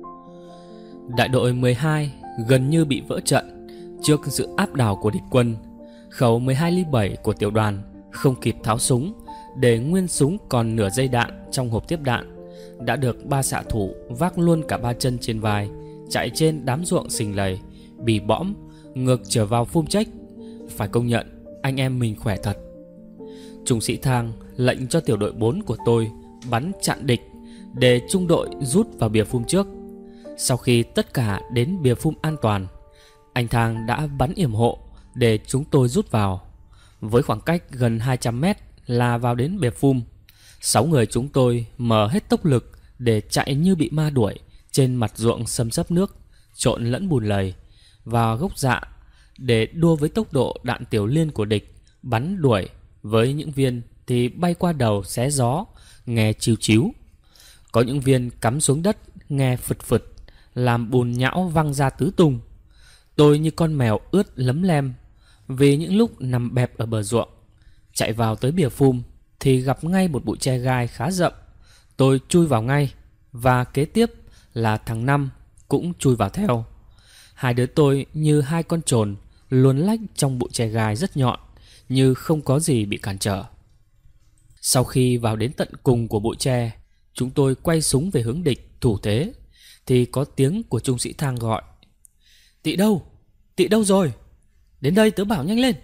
Đại đội mười hai gần như bị vỡ trận trước sự áp đảo của địch quân. Khẩu mười hai ly bảy của tiểu đoàn không kịp tháo súng, để nguyên súng còn nửa dây đạn trong hộp tiếp đạn, đã được ba xạ thủ vác luôn cả ba chân trên vai, chạy trên đám ruộng xình lầy, bì bõm ngược trở vào phum trách. Phải công nhận anh em mình khỏe thật. Trung sĩ Thang lệnh cho tiểu đội bốn của tôi bắn chặn địch để trung đội rút vào bìa phum trước. Sau khi tất cả đến bìa phum an toàn, anh Thang đã bắn yểm hộ để chúng tôi rút vào. Với khoảng cách gần hai trăm mét là vào đến bìa phum, sáu người chúng tôi mở hết tốc lực để chạy như bị ma đuổi trên mặt ruộng xâm xấp nước, trộn lẫn bùn lầy và gốc dạ, để đua với tốc độ đạn tiểu liên của địch bắn đuổi. Với những viên thì bay qua đầu xé gió, nghe chiu chíu. Có những viên cắm xuống đất, nghe phật phật, làm bùn nhão văng ra tứ tung. Tôi như con mèo ướt lấm lem vì những lúc nằm bẹp ở bờ ruộng. Chạy vào tới bìa phum thì gặp ngay một bụi tre gai khá rậm. Tôi chui vào ngay, và kế tiếp là thằng Năm cũng chui vào theo. Hai đứa tôi như hai con trồn luồn lách trong bụi tre gai rất nhọn, như không có gì bị cản trở. Sau khi vào đến tận cùng của bụi tre, chúng tôi quay súng về hướng địch thủ thế, thì có tiếng của Trung sĩ Thang gọi: "Tị đâu? Tị đâu rồi? Đến đây tớ bảo nhanh lên."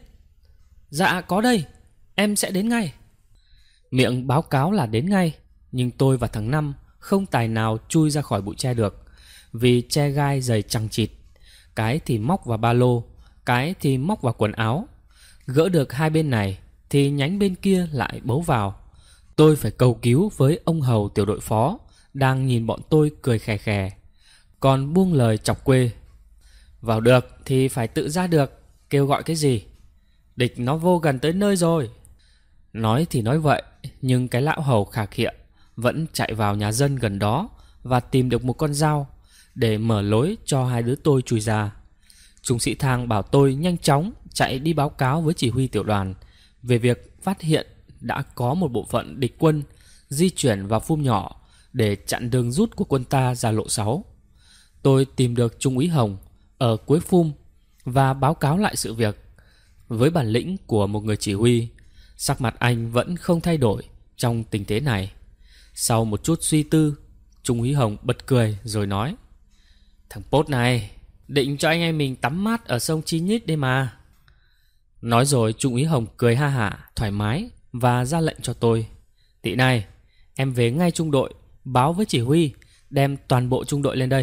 "Dạ có đây, em sẽ đến ngay." Miệng báo cáo là đến ngay, nhưng tôi và thằng Năm không tài nào chui ra khỏi bụi tre được, vì tre gai dày chằng chịt. Cái thì móc vào ba lô, cái thì móc vào quần áo. Gỡ được hai bên này thì nhánh bên kia lại bấu vào. Tôi phải cầu cứu với ông hầu tiểu đội phó, đang nhìn bọn tôi cười khè khè, còn buông lời chọc quê: "Vào được thì phải tự ra được, kêu gọi cái gì? Địch nó vô gần tới nơi rồi." Nói thì nói vậy, nhưng cái lão hầu khà khịa vẫn chạy vào nhà dân gần đó và tìm được một con dao để mở lối cho hai đứa tôi chui ra. Trung sĩ Thang bảo tôi nhanh chóng chạy đi báo cáo với chỉ huy tiểu đoàn về việc phát hiện đã có một bộ phận địch quân di chuyển vào phum nhỏ để chặn đường rút của quân ta ra lộ sáu. Tôi tìm được Trung úy Hồng ở cuối phum và báo cáo lại sự việc. Với bản lĩnh của một người chỉ huy, sắc mặt anh vẫn không thay đổi trong tình thế này. Sau một chút suy tư, Trung úy Hồng bật cười rồi nói: "Thằng Pốt này định cho anh em mình tắm mát ở sông Chi Nhít đây mà." Nói rồi Trung úy Hồng cười ha hả thoải mái và ra lệnh cho tôi: "Tị này, em về ngay trung đội, báo với chỉ huy, đem toàn bộ trung đội lên đây."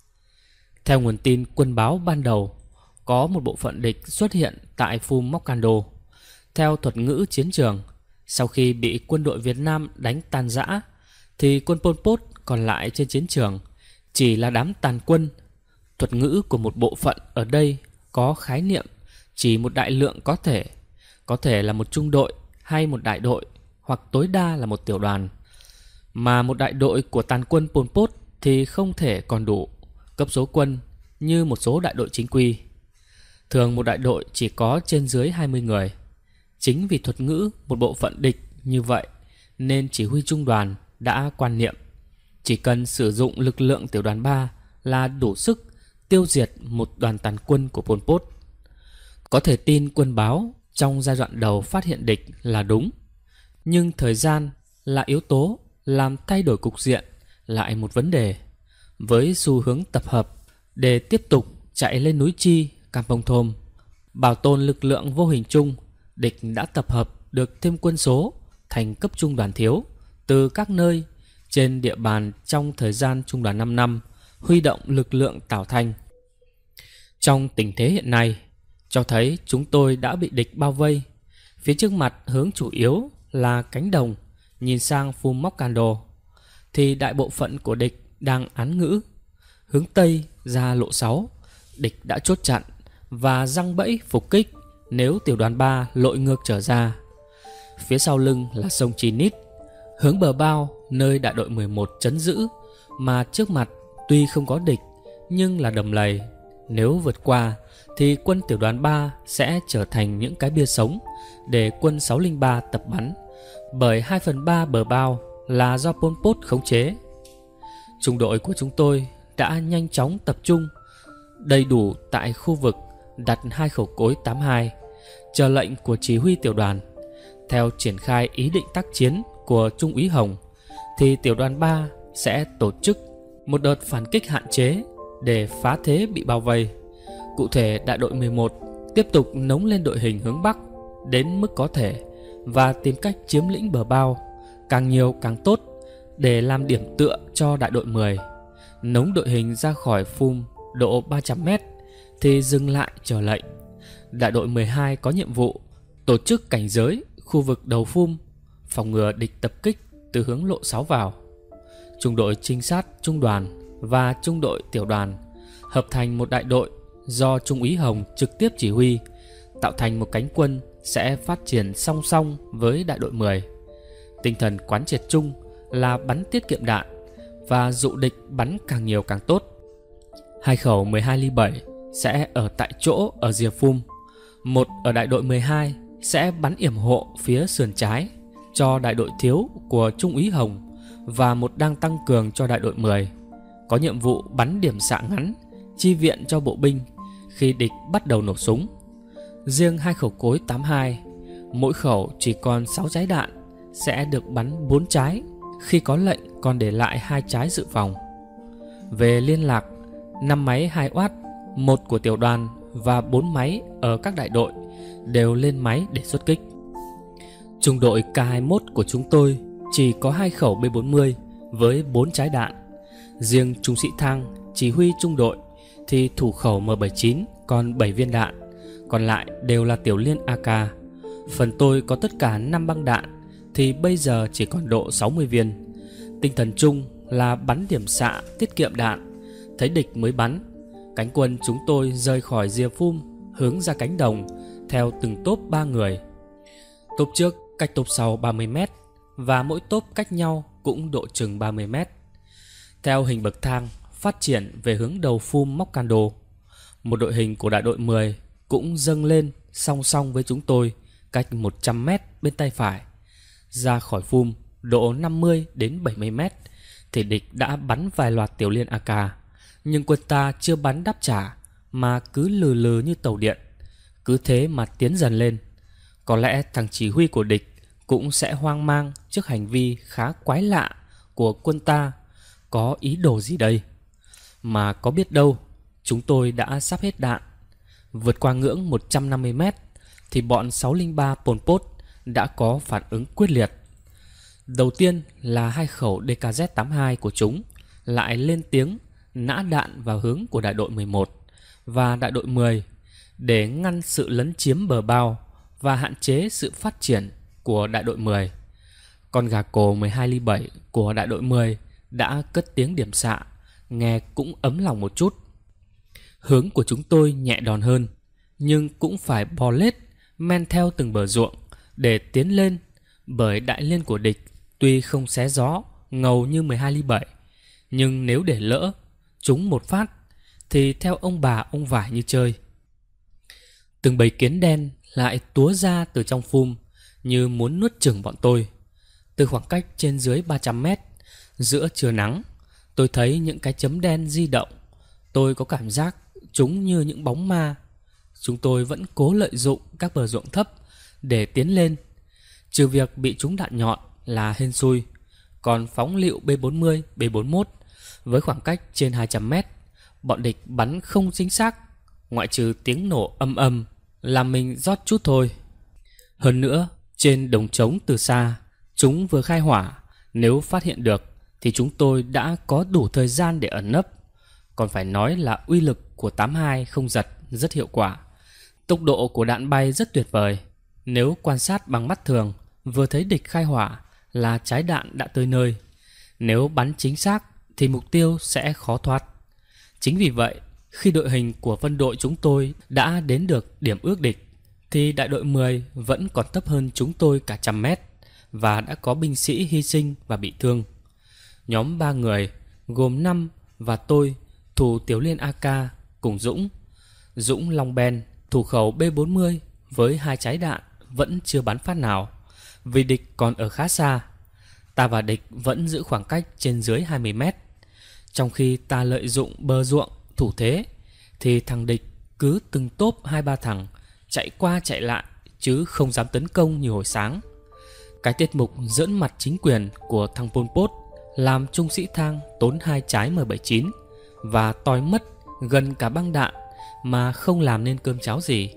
Theo nguồn tin quân báo ban đầu, có một bộ phận địch xuất hiện tại phum Moccando. Theo thuật ngữ chiến trường, sau khi bị quân đội Việt Nam đánh tan rã, thì quân Pol Pot còn lại trên chiến trường chỉ là đám tàn quân. Thuật ngữ của một bộ phận ở đây có khái niệm chỉ một đại lượng có thể, có thể là một trung đội hay một đại đội, hoặc tối đa là một tiểu đoàn. Mà một đại đội của tàn quân Pol Pot thì không thể còn đủ cấp số quân như một số đại đội chính quy. Thường một đại đội chỉ có trên dưới hai mươi người. Chính vì thuật ngữ một bộ phận địch như vậy, nên chỉ huy trung đoàn đã quan niệm chỉ cần sử dụng lực lượng tiểu đoàn ba là đủ sức tiêu diệt một đoàn tàn quân của Pol Pot. Có thể tin quân báo trong giai đoạn đầu phát hiện địch là đúng, nhưng thời gian là yếu tố làm thay đổi cục diện lại một vấn đề. Với xu hướng tập hợp để tiếp tục chạy lên núi Chi, Campong Thom, bảo tồn lực lượng vô hình chung, địch đã tập hợp được thêm quân số thành cấp trung đoàn thiếu từ các nơi trên địa bàn trong thời gian trung đoàn năm năm huy động lực lượng tạo thành. Trong tình thế hiện nay, cho thấy chúng tôi đã bị địch bao vây. Phía trước mặt hướng chủ yếu là cánh đồng nhìn sang Phum Mokando, thì đại bộ phận của địch đang án ngữ. Hướng Tây ra lộ sáu, địch đã chốt chặn và giăng bẫy phục kích nếu tiểu đoàn ba lội ngược trở ra. Phía sau lưng là sông Chinit, hướng bờ bao nơi đại đội mười một trấn giữ, mà trước mặt tuy không có địch nhưng là đầm lầy. Nếu vượt qua thì quân tiểu đoàn ba sẽ trở thành những cái bia sống để quân sáu không ba tập bắn, bởi hai phần ba bờ bao là do Pol Pot khống chế. Trung đội của chúng tôi đã nhanh chóng tập trung đầy đủ tại khu vực, đặt hai khẩu cối tám hai, chờ lệnh của chỉ huy tiểu đoàn. Theo triển khai ý định tác chiến của Trung úy Hồng, thì tiểu đoàn ba sẽ tổ chức một đợt phản kích hạn chế để phá thế bị bao vây. Cụ thể, đại đội mười một tiếp tục nống lên đội hình hướng Bắc đến mức có thể và tìm cách chiếm lĩnh bờ bao, càng nhiều càng tốt, để làm điểm tựa cho đại đội mười. Nống đội hình ra khỏi Phum độ ba trăm mét thì dừng lại chờ lệnh. Đại đội mười hai có nhiệm vụ tổ chức cảnh giới khu vực đầu Phum, phòng ngừa địch tập kích từ hướng lộ sáu vào. Trung đội trinh sát trung đoàn và trung đội tiểu đoàn hợp thành một đại đội do Trung úy Hồng trực tiếp chỉ huy, tạo thành một cánh quân sẽ phát triển song song với đại đội mười. Tinh thần quán triệt chung là bắn tiết kiệm đạn và dụ địch bắn càng nhiều càng tốt. Hai khẩu mười hai ly bảy sẽ ở tại chỗ ở rìa Phum, một ở đại đội mười hai sẽ bắn yểm hộ phía sườn trái cho đại đội thiếu của Trung úy Hồng, và một đang tăng cường cho đại đội mười, có nhiệm vụ bắn điểm xạ ngắn chi viện cho bộ binh khi địch bắt đầu nổ súng. Riêng hai khẩu cối tám hai, mỗi khẩu chỉ còn sáu trái đạn, sẽ được bắn bốn trái, khi có lệnh còn để lại hai trái dự phòng. Về liên lạc, năm máy hai oát, một của tiểu đoàn và bốn máy ở các đại đội đều lên máy để xuất kích. Trung đội K hai mươi mốt của chúng tôi chỉ có hai khẩu B bốn mươi với bốn trái đạn. Riêng trung sĩ Thang chỉ huy trung đội thì thủ khẩu M bảy mươi chín còn bảy viên đạn, còn lại đều là tiểu liên A K. Phần tôi có tất cả năm băng đạn thì bây giờ chỉ còn độ sáu mươi viên. Tinh thần chung là bắn điểm xạ tiết kiệm đạn, thấy địch mới bắn. Cánh quân chúng tôi rời khỏi rìa Phum hướng ra cánh đồng theo từng tốp ba người. Tốp trước cách tốp sau ba mươi mét và mỗi tốp cách nhau cũng độ chừng ba mươi mét. Theo hình bậc thang phát triển về hướng đầu Phum Mokando, một đội hình của đại đội mười cũng dâng lên song song với chúng tôi cách một trăm mét bên tay phải. Ra khỏi Phum độ năm mươi đến bảy mươi mét thì địch đã bắn vài loạt tiểu liên A K, nhưng quân ta chưa bắn đáp trả mà cứ lừ lừ như tàu điện. Cứ thế mà tiến dần lên. Có lẽ thằng chỉ huy của địch cũng sẽ hoang mang trước hành vi khá quái lạ của quân ta. Có ý đồ gì đây? Mà có biết đâu, chúng tôi đã sắp hết đạn. Vượt qua ngưỡng một trăm năm mươi mét thì bọn sáu không ba Pol Pot đã có phản ứng quyết liệt. Đầu tiên là hai khẩu D K Z tám hai của chúng lại lên tiếng nã đạn vào hướng của đại đội mười một và đại đội mười để ngăn sự lấn chiếm bờ bao và hạn chế sự phát triển của đại đội mười. Con gà cồ mười hai ly bảy của đại đội mười đã cất tiếng điểm xạ, nghe cũng ấm lòng một chút. Hướng của chúng tôi nhẹ đòn hơn, nhưng cũng phải bò lết men theo từng bờ ruộng để tiến lên, bởi đại liên của địch tuy không xé gió ngầu như mười hai ly bảy, nhưng nếu để lỡ chúng một phát thì theo ông bà ông vải như chơi. Từng bầy kiến đen lại túa ra từ trong Phum như muốn nuốt chửng bọn tôi. Từ khoảng cách trên dưới ba trăm mét, giữa trưa nắng, tôi thấy những cái chấm đen di động. Tôi có cảm giác chúng như những bóng ma. Chúng tôi vẫn cố lợi dụng các bờ ruộng thấp để tiến lên. Trừ việc bị trúng đạn nhọn là hên xui, còn phóng lựu B bốn mươi, B bốn mươi mốt với khoảng cách trên hai trăm mét, bọn địch bắn không chính xác, ngoại trừ tiếng nổ âm âm làm mình rót chút thôi. Hơn nữa, trên đồng trống từ xa Chúng vừa khai hỏa, nếu phát hiện được thì chúng tôi đã có đủ thời gian để ẩn nấp. Còn phải nói là uy lực của tám hai không giật rất hiệu quả. Tốc độ của đạn bay rất tuyệt vời. Nếu quan sát bằng mắt thường, vừa thấy địch khai hỏa là trái đạn đã tới nơi. Nếu bắn chính xác thì mục tiêu sẽ khó thoát. Chính vì vậy, khi đội hình của分đội chúng tôi đã đến được điểm ước địch, thì đại đội mười vẫn còn thấp hơn chúng tôi cả trăm mét và đã có binh sĩ hy sinh và bị thương. Nhóm ba người gồm Năm và tôi thủ tiểu liên a ca cùng Dũng. Dũng Long Ben thủ khẩu B bốn mươi với hai trái đạn vẫn chưa bắn phát nào vì địch còn ở khá xa. Ta và địch vẫn giữ khoảng cách trên dưới hai mươi mét. Trong khi ta lợi dụng bờ ruộng thủ thế thì thằng địch cứ từng tốp hai ba thằng chạy qua chạy lại chứ không dám tấn công như hồi sáng. Cái tiết mục giỡn mặt chính quyền của thằng Pol Pot làm Trung Sĩ Thang tốn hai trái M bảy mươi chín và toi mất gần cả băng đạn mà không làm nên cơm cháo gì.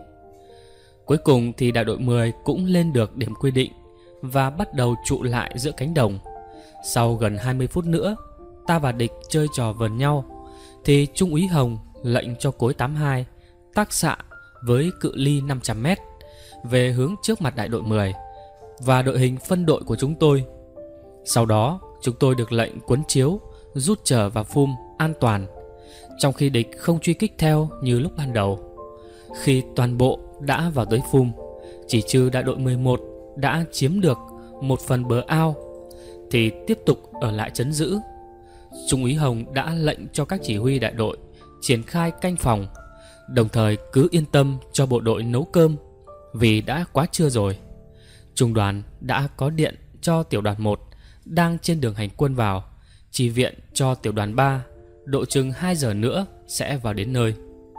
Cuối cùng thì đại đội mười cũng lên được điểm quy định và bắt đầu trụ lại giữa cánh đồng. Sau gần hai mươi phút nữa, ta và địch chơi trò vờn nhau thì Trung úy Hồng lệnh cho cối tám hai tác xạ với cự ly năm trăm mét về hướng trước mặt đại đội mười và đội hình phân đội của chúng tôi. Sau đó chúng tôi được lệnh quấn chiếu rút trở vào phum an toàn, trong khi địch không truy kích theo như lúc ban đầu. Khi toàn bộ đã vào tới phum, chỉ trừ đại đội mười một đã chiếm được một phần bờ ao thì tiếp tục ở lại trấn giữ. Trung úy Hồng đã lệnh cho các chỉ huy đại đội triển khai canh phòng, đồng thời cứ yên tâm cho bộ đội nấu cơm vì đã quá trưa rồi. Trung đoàn đã có điện cho tiểu đoàn một đang trên đường hành quân vào, chỉ viện cho tiểu đoàn ba, độ chừng hai giờ nữa sẽ vào đến nơi.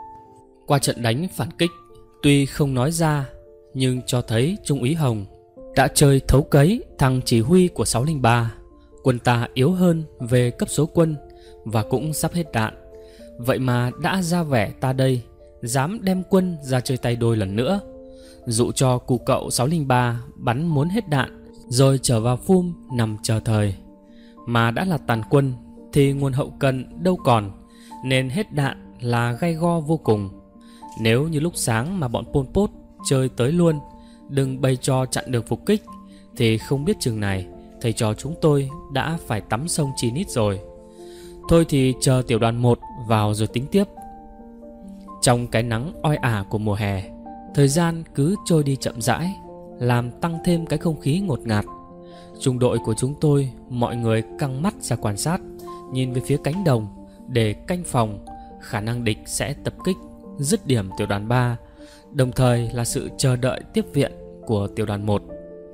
Qua trận đánh phản kích, tuy không nói ra nhưng cho thấy Trung úy Hồng đã chơi thấu cấy thằng chỉ huy của sáu không ba. Quân ta yếu hơn về cấp số quân và cũng sắp hết đạn. Vậy mà đã ra vẻ ta đây dám đem quân ra chơi tay đôi lần nữa, dụ cho cụ cậu sáu không ba bắn muốn hết đạn rồi trở vào phum nằm chờ thời. Mà đã là tàn quân thì nguồn hậu cần đâu còn, nên hết đạn là gay go vô cùng. Nếu như lúc sáng mà bọn Pol Pot chơi tới luôn, đừng bày cho chặn được phục kích, thì không biết chừng này thầy trò chúng tôi đã phải tắm sông chín ít rồi. Thôi thì chờ tiểu đoàn một vào rồi tính tiếp. Trong cái nắng oi ả của mùa hè, thời gian cứ trôi đi chậm rãi, làm tăng thêm cái không khí ngột ngạt. Trung đội của chúng tôi, mọi người căng mắt ra quan sát, nhìn về phía cánh đồng để canh phòng khả năng địch sẽ tập kích dứt điểm tiểu đoàn ba, đồng thời là sự chờ đợi tiếp viện của tiểu đoàn một.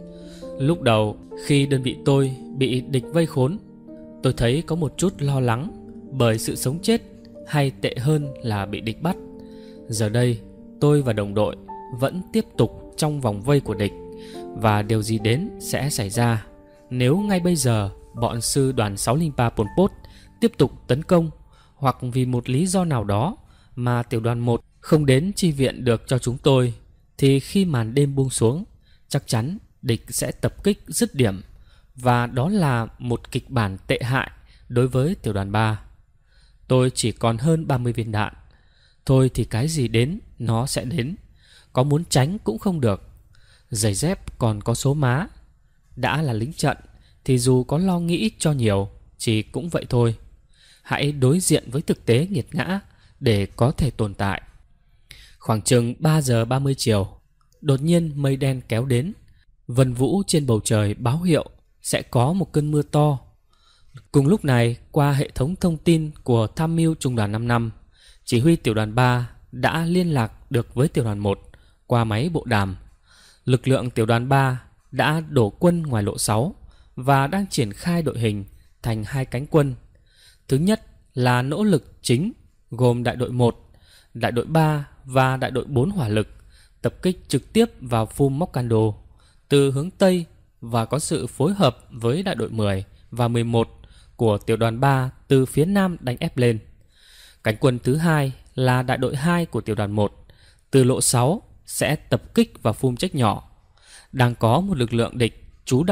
Lúc đầu khi đơn vị tôi bị địch vây khốn, tôi thấy có một chút lo lắng bởi sự sống chết, hay tệ hơn là bị địch bắt. Giờ đây tôi và đồng đội vẫn tiếp tục trong vòng vây của địch, và điều gì đến sẽ xảy ra nếu ngay bây giờ bọn sư đoàn sáu không ba Pol Pot tiếp tục tấn công, hoặc vì một lý do nào đó mà tiểu đoàn một không đến chi viện được cho chúng tôi, thì khi màn đêm buông xuống, chắc chắn địch sẽ tập kích dứt điểm, và đó là một kịch bản tệ hại đối với tiểu đoàn ba. Tôi chỉ còn hơn ba mươi viên đạn. Thôi thì cái gì đến nó sẽ đến, có muốn tránh cũng không được. Giày dép còn có số má. Đã là lính trận thì dù có lo nghĩ cho nhiều chỉ cũng vậy thôi. Hãy đối diện với thực tế nghiệt ngã để có thể tồn tại. Khoảng chừng ba giờ ba mươi chiều, đột nhiên mây đen kéo đến. Vân vũ trên bầu trời báo hiệu sẽ có một cơn mưa to. Cùng lúc này, qua hệ thống thông tin của tham mưu trung đoàn năm năm, chỉ huy tiểu đoàn ba đã liên lạc được với tiểu đoàn một qua máy bộ đàm. Lực lượng tiểu đoàn ba đã đổ quân ngoài lộ sáu và đang triển khai đội hình thành hai cánh quân. Thứ nhất là nỗ lực chính gồm đại đội một, đại đội ba và đại đội bốn hỏa lực tập kích trực tiếp vào phum Moccando từ hướng Tây, và có sự phối hợp với đại đội mười và mười một của tiểu đoàn ba từ phía Nam đánh ép lên. Cánh quân thứ hai là đại đội hai của tiểu đoàn một từ lộ sáu sẽ tập kích vào phum Trách Nhỏ. Đang có một lực lượng địch trú động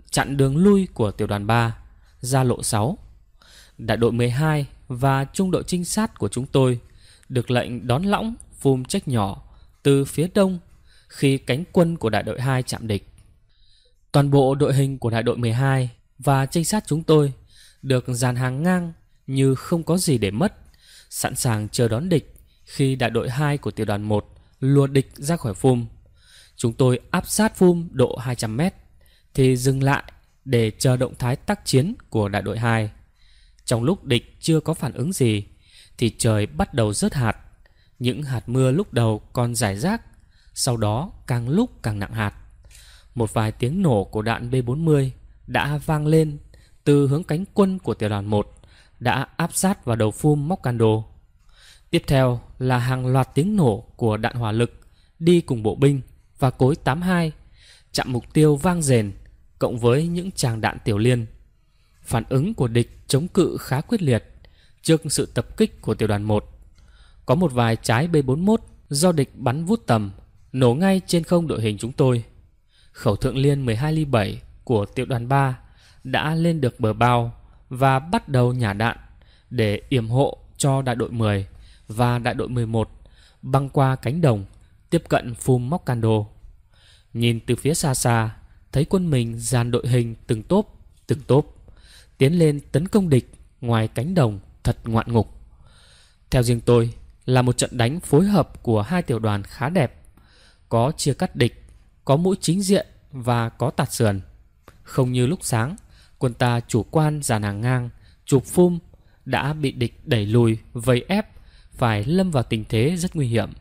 chặn đường lui của tiểu đoàn ba ra lộ sáu. Đại đội mười hai và trung đội trinh sát của chúng tôi được lệnh đón lõng phum trách nhỏ từ phía đông khi cánh quân của đại đội hai chạm địch. Toàn bộ đội hình của đại đội mười hai và trinh sát chúng tôi được dàn hàng ngang như không có gì để mất, sẵn sàng chờ đón địch khi đại đội hai của tiểu đoàn một lùa địch ra khỏi phum. Chúng tôi áp sát phum độ hai trăm mét thì dừng lại để chờ động thái tác chiến của đại đội hai. Trong lúc địch chưa có phản ứng gì thì trời bắt đầu rớt hạt. Những hạt mưa lúc đầu còn rải rác, sau đó càng lúc càng nặng hạt. Một vài tiếng nổ của đạn B bốn mươi đã vang lên từ hướng cánh quân của tiểu đoàn một đã áp sát vào đầu phum Moccando. Tiếp theo là hàng loạt tiếng nổ của đạn hỏa lực đi cùng bộ binh và cối tám hai chạm mục tiêu vang rền, cộng với những tràng đạn tiểu liên. Phản ứng của địch chống cự khá quyết liệt trước sự tập kích của tiểu đoàn một. Có một vài trái B bốn mốt do địch bắn vút tầm nổ ngay trên không đội hình chúng tôi. Khẩu thượng liên mười hai ly bảy của tiểu đoàn ba đã lên được bờ bao và bắt đầu nhả đạn để yểm hộ cho đại đội mười và đại đội mười một băng qua cánh đồng tiếp cận phum Moccando. Nhìn từ phía xa xa, thấy quân mình dàn đội hình từng tốp từng tốp tiến lên tấn công địch ngoài cánh đồng thật ngoạn ngục. Theo riêng tôi, là một trận đánh phối hợp của hai tiểu đoàn khá đẹp, có chia cắt địch, có mũi chính diện và có tạt sườn. Không như lúc sáng, quân ta chủ quan dàn hàng ngang chụp phum đã bị địch đẩy lùi vây ép, phải lâm vào tình thế rất nguy hiểm.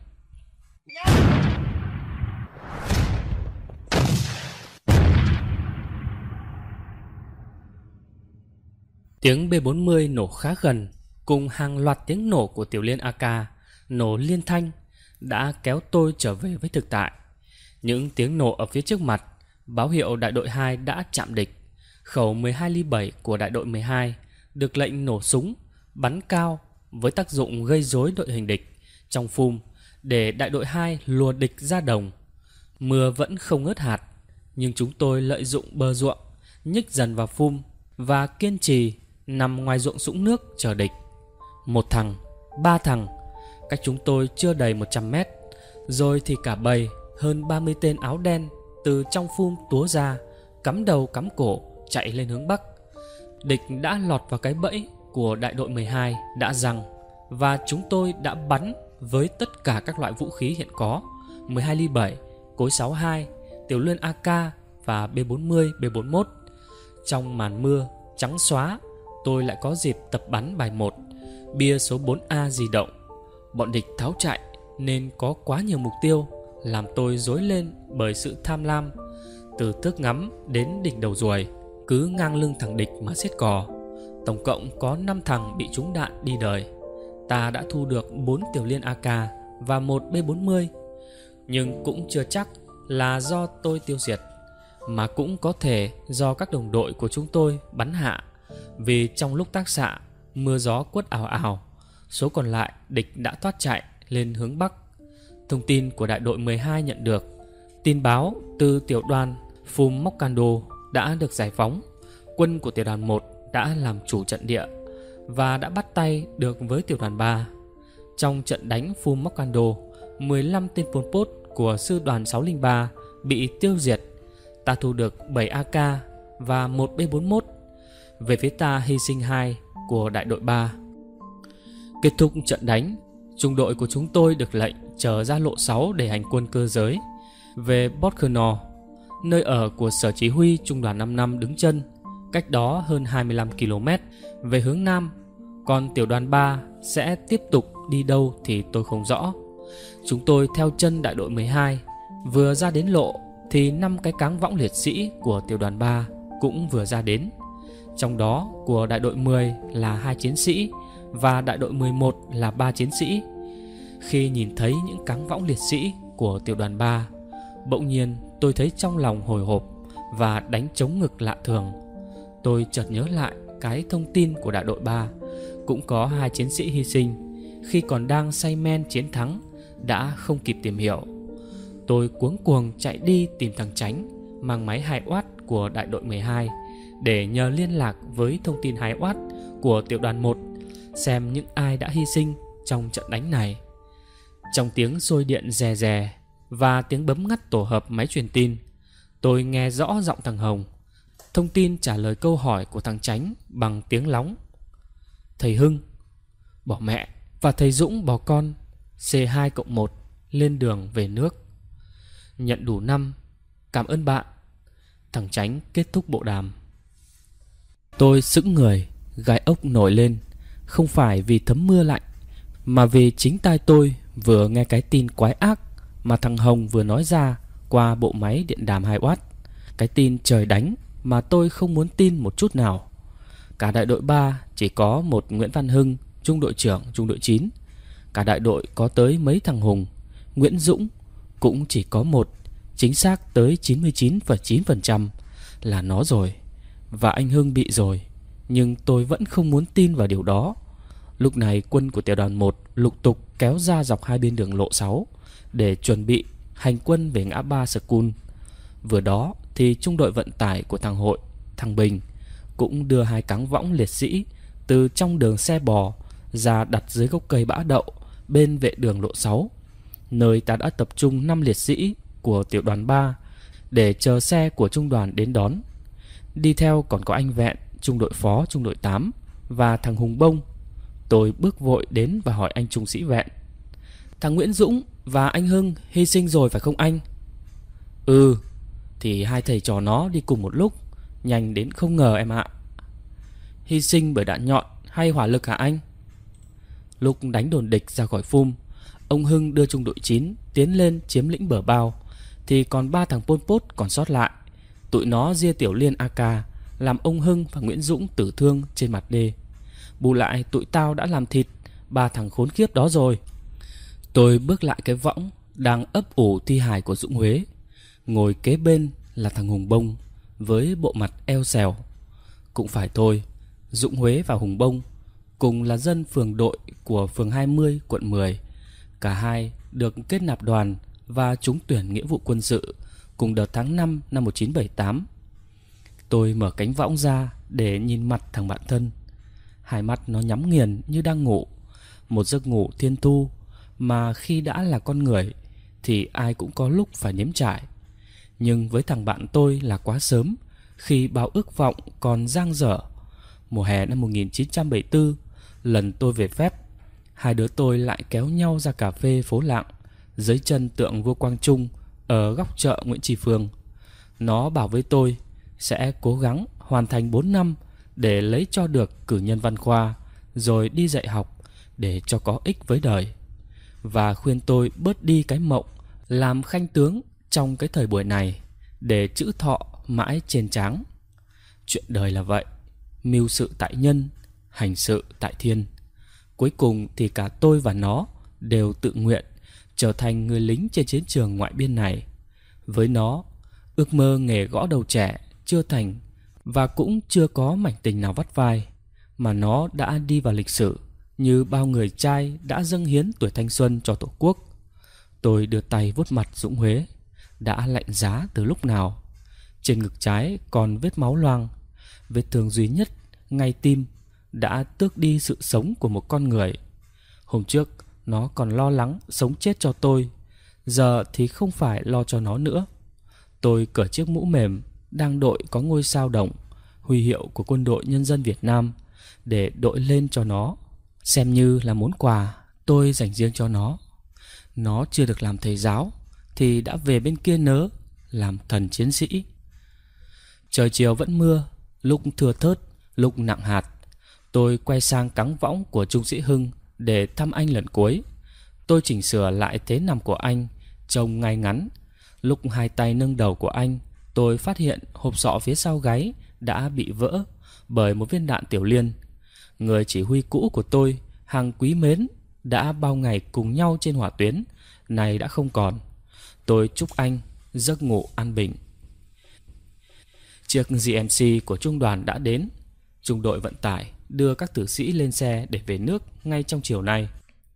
Tiếng B bốn mươi nổ khá gần cùng hàng loạt tiếng nổ của tiểu liên a ca nổ liên thanh đã kéo tôi trở về với thực tại. Những tiếng nổ ở phía trước mặt báo hiệu đại đội hai đã chạm địch. Khẩu mười hai ly bảy của đại đội mười hai được lệnh nổ súng bắn cao với tác dụng gây rối đội hình địch trong phum để đại đội hai lùa địch ra đồng. Mưa vẫn không ngớt hạt, nhưng chúng tôi lợi dụng bờ ruộng nhích dần vào phum và kiên trì nằm ngoài ruộng sũng nước chờ địch. Một thằng, ba thằng, cách chúng tôi chưa đầy một trăm mét, rồi thì cả bầy hơn ba mươi tên áo đen từ trong phum túa ra, cắm đầu cắm cổ chạy lên hướng bắc. Địch đã lọt vào cái bẫy của đại đội mười hai đã giăng, và chúng tôi đã bắn với tất cả các loại vũ khí hiện có: mười hai ly bảy, cối sáu hai, tiểu liên a ca và B bốn mươi, B bốn mốt. Trong màn mưa trắng xóa, tôi lại có dịp tập bắn bài một, bia số bốn A di động. Bọn địch tháo chạy nên có quá nhiều mục tiêu, làm tôi rối lên bởi sự tham lam. Từ thước ngắm đến đỉnh đầu ruồi, cứ ngang lưng thằng địch mà xiết cò. Tổng cộng có năm thằng bị trúng đạn đi đời. Ta đã thu được bốn tiểu liên a ca và một B bốn mươi. Nhưng cũng chưa chắc là do tôi tiêu diệt, mà cũng có thể do các đồng đội của chúng tôi bắn hạ. Vì trong lúc tác xạ, mưa gió quất ào ào, số còn lại địch đã thoát chạy lên hướng bắc. Thông tin của đại đội mười hai nhận được, tin báo từ tiểu đoàn phum Moccando đã được giải phóng. Quân của tiểu đoàn một đã làm chủ trận địa và đã bắt tay được với tiểu đoàn ba. Trong trận đánh phum Moccando, mười lăm tên Pol Pot của sư đoàn sáu không ba bị tiêu diệt. Ta thu được bảy a ca và một B bốn mốt. Về phía ta hy sinh hai của đại đội ba. Kết thúc trận đánh, trung đội của chúng tôi được lệnh trở ra lộ sáu để hành quân cơ giới về Botkenor, nơi ở của sở chỉ huy trung đoàn năm năm đứng chân, cách đó hơn hai mươi lăm ki lô mét về hướng nam. Còn tiểu đoàn ba sẽ tiếp tục đi đâu thì tôi không rõ. Chúng tôi theo chân đại đội mười hai. Vừa ra đến lộ thì năm cái cáng võng liệt sĩ của tiểu đoàn ba cũng vừa ra đến. Trong đó của đại đội mười là hai chiến sĩ và đại đội mười một là ba chiến sĩ. Khi nhìn thấy những cáng võng liệt sĩ của tiểu đoàn ba, bỗng nhiên tôi thấy trong lòng hồi hộp và đánh trống ngực lạ thường. Tôi chợt nhớ lại cái thông tin của đại đội ba cũng có hai chiến sĩ hy sinh khi còn đang say men chiến thắng, đã không kịp tìm hiểu. Tôi cuống cuồng chạy đi tìm thằng Chánh mang máy hai oát của đại đội mười hai để nhờ liên lạc với thông tin hai oát của tiểu đoàn một, xem những ai đã hy sinh trong trận đánh này. Trong tiếng xôi điện rè rè và tiếng bấm ngắt tổ hợp máy truyền tin, tôi nghe rõ giọng thằng Hồng. Thông tin trả lời câu hỏi của thằng Chánh bằng tiếng lóng: thầy Hưng bỏ mẹ và thầy Dũng bỏ con, C hai cộng một lên đường về nước. Nhận đủ năm, cảm ơn bạn. Thằng Chánh kết thúc bộ đàm. Tôi sững người, gai ốc nổi lên, không phải vì thấm mưa lạnh, mà vì chính tai tôi vừa nghe cái tin quái ác mà thằng Hồng vừa nói ra qua bộ máy điện đàm hai oát. Cái tin trời đánh mà tôi không muốn tin một chút nào. Cả đại đội ba chỉ có một Nguyễn Văn Hưng, trung đội trưởng trung đội chín. Cả đại đội có tới mấy thằng Hùng. Nguyễn Dũng cũng chỉ có một, chính xác tới chín mươi chín phẩy chín phần trăm là nó rồi. Và anh Hưng bị rồi. Nhưng tôi vẫn không muốn tin vào điều đó. Lúc này quân của tiểu đoàn một lục tục kéo ra dọc hai bên đường lộ sáu để chuẩn bị hành quân về ngã ba School. Vừa đó thì trung đội vận tải của thằng Hội, thằng Bình cũng đưa hai cáng võng liệt sĩ từ trong đường xe bò ra đặt dưới gốc cây bã đậu bên vệ đường lộ sáu, nơi ta đã tập trung năm liệt sĩ của tiểu đoàn ba để chờ xe của trung đoàn đến đón. Đi theo còn có anh Vẹn, trung đội phó trung đội tám, và thằng Hùng Bông. Tôi bước vội đến và hỏi anh trung sĩ Vẹn: thằng Nguyễn Dũng và anh Hưng hy sinh rồi phải không anh? Ừ, thì hai thầy trò nó đi cùng một lúc, nhanh đến không ngờ em ạ. Hy sinh bởi đạn nhọn hay hỏa lực hả anh? Lúc đánh đồn địch ra khỏi Phum, ông Hưng đưa trung đội chín tiến lên chiếm lĩnh bờ bao, thì còn ba thằng Pol Pot còn sót lại. Tụi nó ria tiểu liên a ca làm ông Hưng và Nguyễn Dũng tử thương trên mặt đê. Bù lại tụi tao đã làm thịt ba thằng khốn kiếp đó rồi. Tôi bước lại cái võng đang ấp ủ thi hài của Dũng Huế. Ngồi kế bên là thằng Hùng Bông với bộ mặt eo xèo. Cũng phải thôi, Dũng Huế và Hùng Bông cùng là dân phường đội của phường hai mươi quận mười. Cả hai được kết nạp đoàn và trúng tuyển nghĩa vụ quân sự cùng đợt tháng năm năm một nghìn chín trăm bảy mươi tám. Tôi mở cánh võng ra để nhìn mặt thằng bạn thân. Hai mắt nó nhắm nghiền như đang ngủ, một giấc ngủ thiên thu mà khi đã là con người thì ai cũng có lúc phải nếm trải. Nhưng với thằng bạn tôi là quá sớm, khi bao ước vọng còn dang dở. Mùa hè năm một nghìn chín trăm bảy mươi tư, lần tôi về phép, hai đứa tôi lại kéo nhau ra cà phê phố Lạng dưới chân tượng vua Quang Trung ở góc chợ Nguyễn Tri Phương. Nó bảo với tôi sẽ cố gắng hoàn thành bốn năm để lấy cho được cử nhân văn khoa, rồi đi dạy học để cho có ích với đời, và khuyên tôi bớt đi cái mộng làm khanh tướng trong cái thời buổi này để chữ thọ mãi trên trán. Chuyện đời là vậy, mưu sự tại nhân, hành sự tại thiên. Cuối cùng thì cả tôi và nó đều tự nguyện trở thành người lính trên chiến trường ngoại biên này. Với nó, ước mơ nghề gõ đầu trẻ chưa thành và cũng chưa có mảnh tình nào vắt vai, mà nó đã đi vào lịch sử như bao người trai đã dâng hiến tuổi thanh xuân cho Tổ quốc. Tôi đưa tay vuốt mặt Dũng Huế, đã lạnh giá từ lúc nào. Trên ngực trái còn vết máu loang, vết thương duy nhất ngay tim đã tước đi sự sống của một con người. Hôm trước nó còn lo lắng sống chết cho tôi, giờ thì không phải lo cho nó nữa. Tôi cởi chiếc mũ mềm đang đội có ngôi sao đồng, huy hiệu của Quân đội Nhân dân Việt Nam, để đội lên cho nó, xem như là món quà tôi dành riêng cho nó. Nó chưa được làm thầy giáo thì đã về bên kia nớ làm thần chiến sĩ. Trời chiều vẫn mưa, lúc thưa thớt, lúc nặng hạt. Tôi quay sang cáng võng của trung sĩ Hưng để thăm anh lần cuối. Tôi chỉnh sửa lại thế nằm của anh, trông ngay ngắn. Lúc hai tay nâng đầu của anh, tôi phát hiện hộp sọ phía sau gáy đã bị vỡ bởi một viên đạn tiểu liên. Người chỉ huy cũ của tôi, hàng quý mến, đã bao ngày cùng nhau trên hỏa tuyến, này đã không còn. Tôi chúc anh giấc ngủ an bình. Chiếc giê em xê của trung đoàn đã đến. Trung đội vận tải đưa các tử sĩ lên xe để về nước ngay trong chiều nay.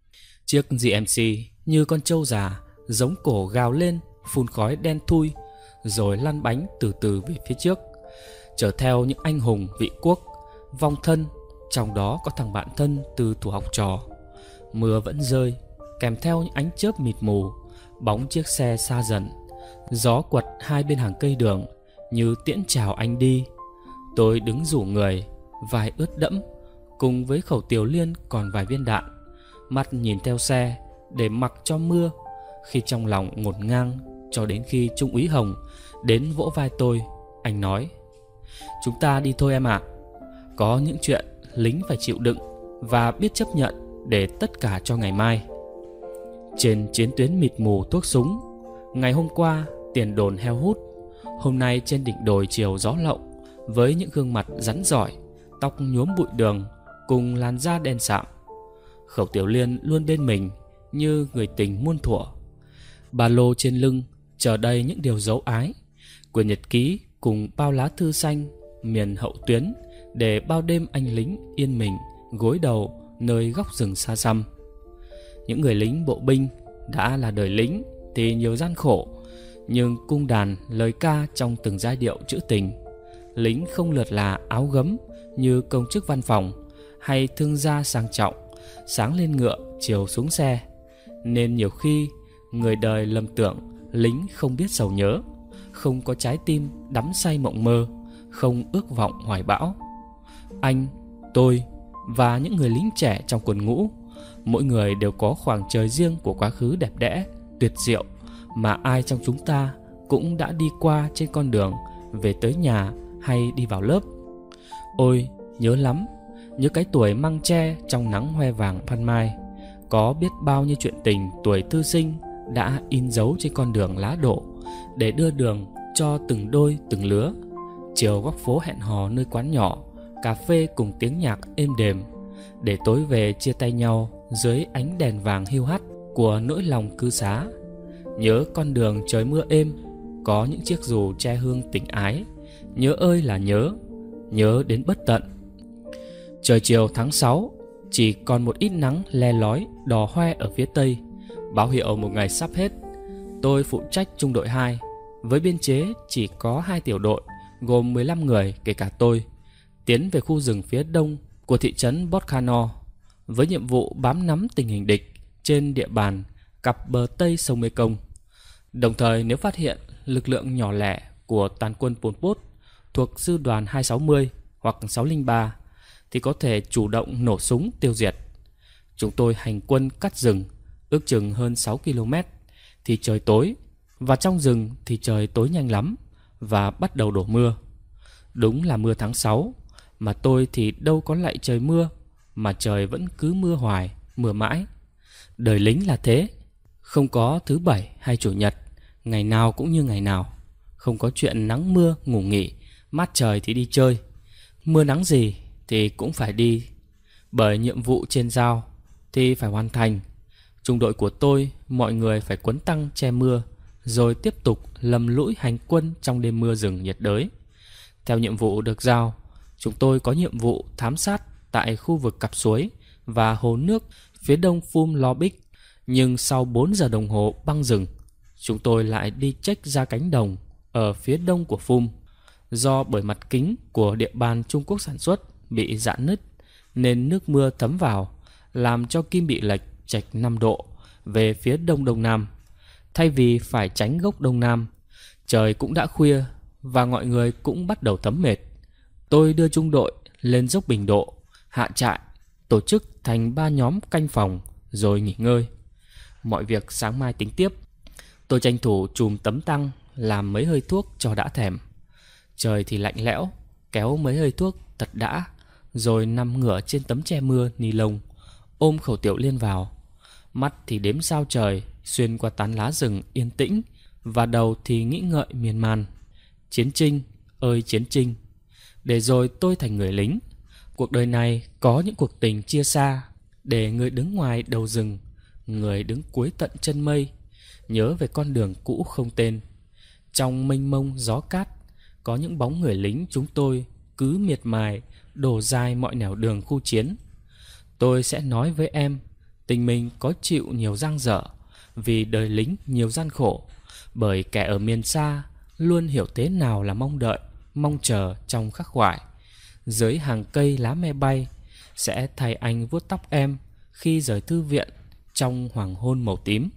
Chiếc giê em xê như con trâu già, giống cổ gào lên, phun khói đen thui, rồi lăn bánh từ từ về phía trước, chở theo những anh hùng vị quốc, vong thân, trong đó có thằng bạn thân từ thuở học trò. Mưa vẫn rơi, kèm theo những ánh chớp mịt mù, bóng chiếc xe xa dần. Gió quật hai bên hàng cây đường như tiễn chào anh đi. Tôi đứng rủ người, vai ướt đẫm, cùng với khẩu tiểu liên còn vài viên đạn, mắt nhìn theo xe để mặc cho mưa, khi trong lòng ngổn ngang. Cho đến khi Trung úy Hồng đến vỗ vai tôi, anh nói: "Chúng ta đi thôi em ạ. Có những chuyện lính phải chịu đựng và biết chấp nhận để tất cả cho ngày mai." Trên chiến tuyến mịt mù thuốc súng, ngày hôm qua tiền đồn heo hút, hôm nay trên đỉnh đồi chiều gió lộng, với những gương mặt rắn rỏi, tóc nhuốm bụi đường cùng làn da đen sạm. Khẩu tiểu liên luôn bên mình như người tình muôn thuở. Ba lô trên lưng chở đầy những điều dấu ái, quyển nhật ký cùng bao lá thư xanh miền hậu tuyến, để bao đêm anh lính yên mình gối đầu nơi góc rừng xa xăm. Những người lính bộ binh đã là đời lính thì nhiều gian khổ, nhưng cung đàn lời ca trong từng giai điệu trữ tình. Lính không lượt là áo gấm như công chức văn phòng hay thương gia sang trọng, sáng lên ngựa chiều xuống xe, nên nhiều khi người đời lầm tưởng lính không biết sầu nhớ, không có trái tim đắm say mộng mơ, không ước vọng hoài bão. Anh, tôi và những người lính trẻ trong quân ngũ, mỗi người đều có khoảng trời riêng của quá khứ đẹp đẽ, tuyệt diệu, mà ai trong chúng ta cũng đã đi qua trên con đường về tới nhà hay đi vào lớp. Ôi, nhớ lắm, nhớ cái tuổi măng tre trong nắng hoe vàng ban mai. Có biết bao nhiêu chuyện tình tuổi thư sinh đã in dấu trên con đường lá đổ, để đưa đường cho từng đôi từng lứa. Chiều góc phố hẹn hò nơi quán nhỏ, cà phê cùng tiếng nhạc êm đềm, để tối về chia tay nhau dưới ánh đèn vàng hiu hắt của nỗi lòng cư xá. Nhớ con đường trời mưa êm, có những chiếc dù che hương tình ái. Nhớ ơi là nhớ, nhớ đến bất tận. Trời chiều tháng sáu, chỉ còn một ít nắng le lói đỏ hoe ở phía tây, báo hiệu một ngày sắp hết. Tôi phụ trách trung đội hai, với biên chế chỉ có hai tiểu đội gồm mười lăm người kể cả tôi, tiến về khu rừng phía đông của thị trấn Botcano với nhiệm vụ bám nắm tình hình địch trên địa bàn cặp bờ tây sông Mekong. Đồng thời nếu phát hiện lực lượng nhỏ lẻ của tàn quân Pol Pot thuộc sư đoàn hai sáu mươi hoặc sáu không ba thì có thể chủ động nổ súng tiêu diệt. Chúng tôi hành quân cắt rừng ước chừng hơn sáu ki lô mét thì trời tối, và trong rừng thì trời tối nhanh lắm và bắt đầu đổ mưa. Đúng là mưa tháng sáu, mà tôi thì đâu có lạy trời mưa, mà trời vẫn cứ mưa hoài, mưa mãi. Đời lính là thế, không có thứ bảy hay chủ nhật, ngày nào cũng như ngày nào. Không có chuyện nắng mưa ngủ nghỉ, mát trời thì đi chơi, mưa nắng gì thì cũng phải đi, bởi nhiệm vụ trên giao thì phải hoàn thành. Trung đội của tôi, mọi người phải quấn tăng che mưa, rồi tiếp tục lầm lũi hành quân trong đêm mưa rừng nhiệt đới. Theo nhiệm vụ được giao, chúng tôi có nhiệm vụ thám sát tại khu vực cặp suối và hồ nước phía đông Phum Lobik. Nhưng sau bốn giờ đồng hồ băng rừng, chúng tôi lại đi check ra cánh đồng ở phía đông của Phum. Do bởi mặt kính của địa bàn Trung Quốc sản xuất bị rạn nứt, nên nước mưa thấm vào, làm cho kim bị lệch chệch năm độ về phía đông đông nam, thay vì phải tránh gốc đông nam. Trời cũng đã khuya và mọi người cũng bắt đầu thấm mệt. Tôi đưa trung đội lên dốc Bình Độ, hạ trại, tổ chức thành ba nhóm canh phòng rồi nghỉ ngơi. Mọi việc sáng mai tính tiếp. Tôi tranh thủ chùm tấm tăng làm mấy hơi thuốc cho đã thèm. Trời thì lạnh lẽo, kéo mấy hơi thuốc thật đã, rồi nằm ngửa trên tấm che mưa ni lông, ôm khẩu tiểu liên vào. Mắt thì đếm sao trời xuyên qua tán lá rừng yên tĩnh, và đầu thì nghĩ ngợi miên man. Chiến tranh ơi chiến tranh. Để rồi tôi thành người lính. Cuộc đời này có những cuộc tình chia xa, để người đứng ngoài đầu rừng, người đứng cuối tận chân mây, nhớ về con đường cũ không tên. Trong mênh mông gió cát, có những bóng người lính chúng tôi cứ miệt mài đổ dài mọi nẻo đường khu chiến. Tôi sẽ nói với em, tình mình có chịu nhiều dang dở, vì đời lính nhiều gian khổ, bởi kẻ ở miền xa luôn hiểu thế nào là mong đợi, mong chờ trong khắc khoải. Dưới hàng cây lá me bay, sẽ thay anh vuốt tóc em khi rời thư viện trong hoàng hôn màu tím.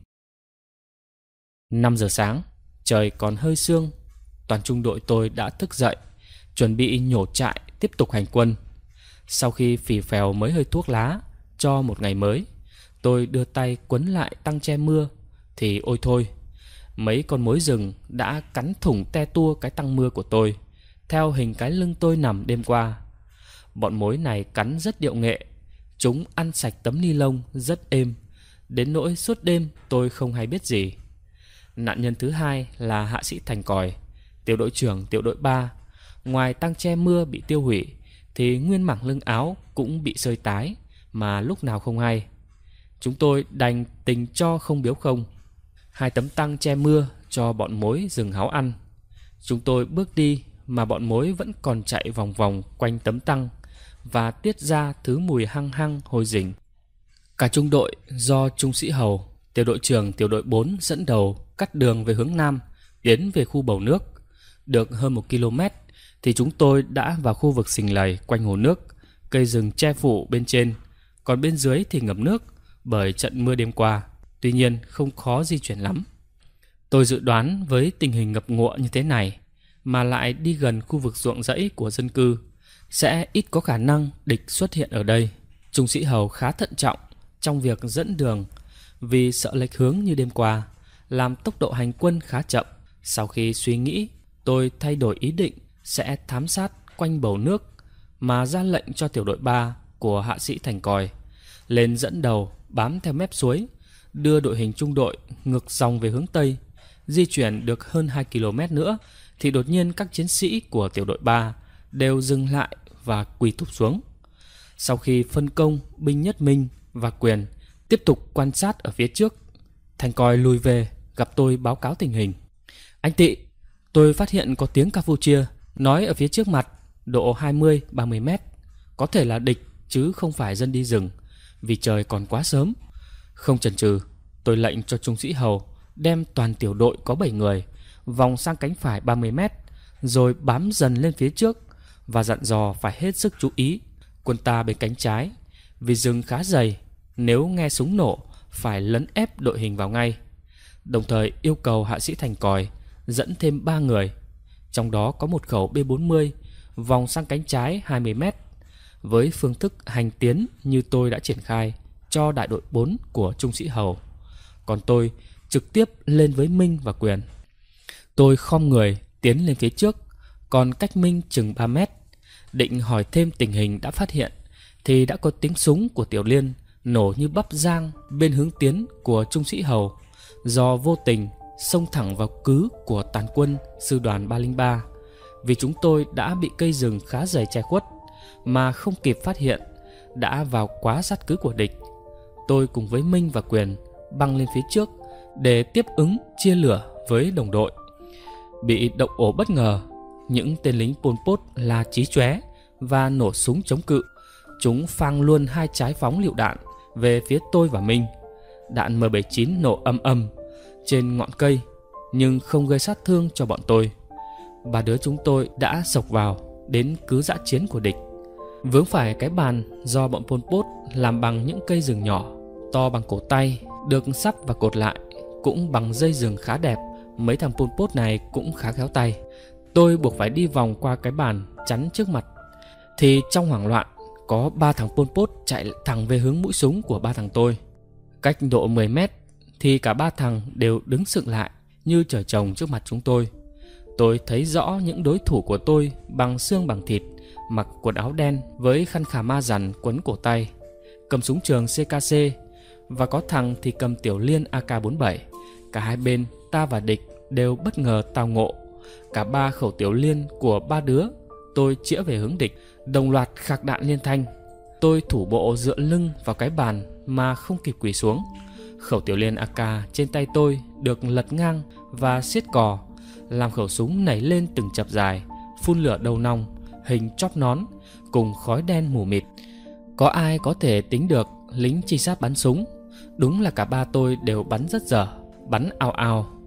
Năm giờ sáng, trời còn hơi sương. Toàn trung đội tôi đã thức dậy, chuẩn bị nhổ trại tiếp tục hành quân. Sau khi phì phèo mấy hơi thuốc lá cho một ngày mới, tôi đưa tay quấn lại tăng che mưa thì ôi thôi, mấy con mối rừng đã cắn thủng te tua cái tăng mưa của tôi theo hình cái lưng tôi nằm đêm qua. Bọn mối này cắn rất điệu nghệ, chúng ăn sạch tấm ni lông rất êm, đến nỗi suốt đêm tôi không hay biết gì. Nạn nhân thứ hai là hạ sĩ Thành Còi, tiểu đội trưởng tiểu đội ba. Ngoài tăng che mưa bị tiêu hủy thì nguyên mảng lưng áo cũng bị sơi tái mà lúc nào không hay. Chúng tôi đành tình cho không biếu không. Hai tấm tăng che mưa cho bọn mối rừng háo ăn. Chúng tôi bước đi mà bọn mối vẫn còn chạy vòng vòng quanh tấm tăng và tiết ra thứ mùi hăng hăng hôi rình. Cả trung đội do Trung sĩ Hầu, tiểu đội trưởng tiểu đội bốn dẫn đầu cắt đường về hướng nam, tiến về khu bầu nước. Được hơn một ki lô mét thì chúng tôi đã vào khu vực xình lầy quanh hồ nước, cây rừng che phủ bên trên, còn bên dưới thì ngập nước bởi trận mưa đêm qua. Tuy nhiên không khó di chuyển lắm. Tôi dự đoán với tình hình ngập ngụa như thế này mà lại đi gần khu vực ruộng rẫy của dân cư, sẽ ít có khả năng địch xuất hiện ở đây. Trung sĩ Hầu khá thận trọng trong việc dẫn đường vì sợ lệch hướng như đêm qua, làm tốc độ hành quân khá chậm. Sau khi suy nghĩ, tôi thay đổi ý định sẽ thám sát quanh bầu nước mà ra lệnh cho tiểu đội ba của hạ sĩ Thành Còi lên dẫn đầu bám theo mép suối, đưa đội hình trung đội ngược dòng về hướng Tây. Di chuyển được hơn hai ki lô mét nữa thì đột nhiên các chiến sĩ của tiểu đội ba đều dừng lại và quỳ thụp xuống. Sau khi phân công binh Nhất Minh và Quyền tiếp tục quan sát ở phía trước, Thành Còi lùi về gặp tôi báo cáo tình hình. Anh Tị, tôi phát hiện có tiếng Campuchia nói ở phía trước mặt, độ hai mươi ba mươi mét. Có thể là địch chứ không phải dân đi rừng, vì trời còn quá sớm. Không chần chừ, tôi lệnh cho Trung sĩ Hầu đem toàn tiểu đội có bảy người vòng sang cánh phải ba mươi mét, rồi bám dần lên phía trước và dặn dò phải hết sức chú ý quân ta bên cánh trái, vì rừng khá dày, nếu nghe súng nổ phải lấn ép đội hình vào ngay. Đồng thời yêu cầu hạ sĩ Thành Còi dẫn thêm ba người, trong đó có một khẩu B bốn mươi vòng sang cánh trái hai mươi mét, với phương thức hành tiến như tôi đã triển khai cho đại đội bốn của Trung sĩ Hầu. Còn tôi trực tiếp lên với Minh và Quyền. Tôi khom người tiến lên phía trước, còn cách Minh chừng ba mét. Định hỏi thêm tình hình đã phát hiện thì đã có tiếng súng của Tiểu Liên nổ như bắp rang bên hướng tiến của Trung sĩ Hầu, do vô tình xông thẳng vào cứ của tàn quân sư đoàn ba không ba. Vì chúng tôi đã bị cây rừng khá dày che khuất mà không kịp phát hiện, đã vào quá sát cứ của địch. Tôi cùng với Minh và Quyền băng lên phía trước để tiếp ứng chia lửa với đồng đội. Bị động ổ bất ngờ, những tên lính Pol Pot là chí chóe và nổ súng chống cự. Chúng phang luôn hai trái phóng lựu đạn về phía tôi và Minh. Đạn M bảy chín nổ âm âm trên ngọn cây nhưng không gây sát thương cho bọn tôi. Ba đứa chúng tôi đã xộc vào đến cứ dã chiến của địch. Vướng phải cái bàn do bọn Pol Pot làm bằng những cây rừng nhỏ to bằng cổ tay, được sắp và cột lại cũng bằng dây rừng khá đẹp. Mấy thằng Pol Pot này cũng khá khéo tay. Tôi buộc phải đi vòng qua cái bàn chắn trước mặt, thì trong hoảng loạn có ba thằng Pol Pot chạy thẳng về hướng mũi súng của ba thằng tôi. Cách độ mười mét thì cả ba thằng đều đứng sững lại như trời trồng trước mặt chúng tôi. Tôi thấy rõ những đối thủ của tôi bằng xương bằng thịt, mặc quần áo đen với khăn khà ma rằn quấn cổ tay, cầm súng trường C K C, và có thằng thì cầm tiểu liên A K bốn mươi bảy. Cả hai bên ta và địch đều bất ngờ tao ngộ. Cả ba khẩu tiểu liên của ba đứa tôi chĩa về hướng địch, đồng loạt khạc đạn liên thanh. Tôi thủ bộ dựa lưng vào cái bàn mà không kịp quỳ xuống. Khẩu tiểu liên A K trên tay tôi được lật ngang và siết cò, làm khẩu súng nảy lên từng chập dài, phun lửa đầu nòng hình chóp nón cùng khói đen mù mịt. Có ai có thể tính được lính trinh sát bắn súng? Đúng là cả ba tôi đều bắn rất dở, bắn ào ào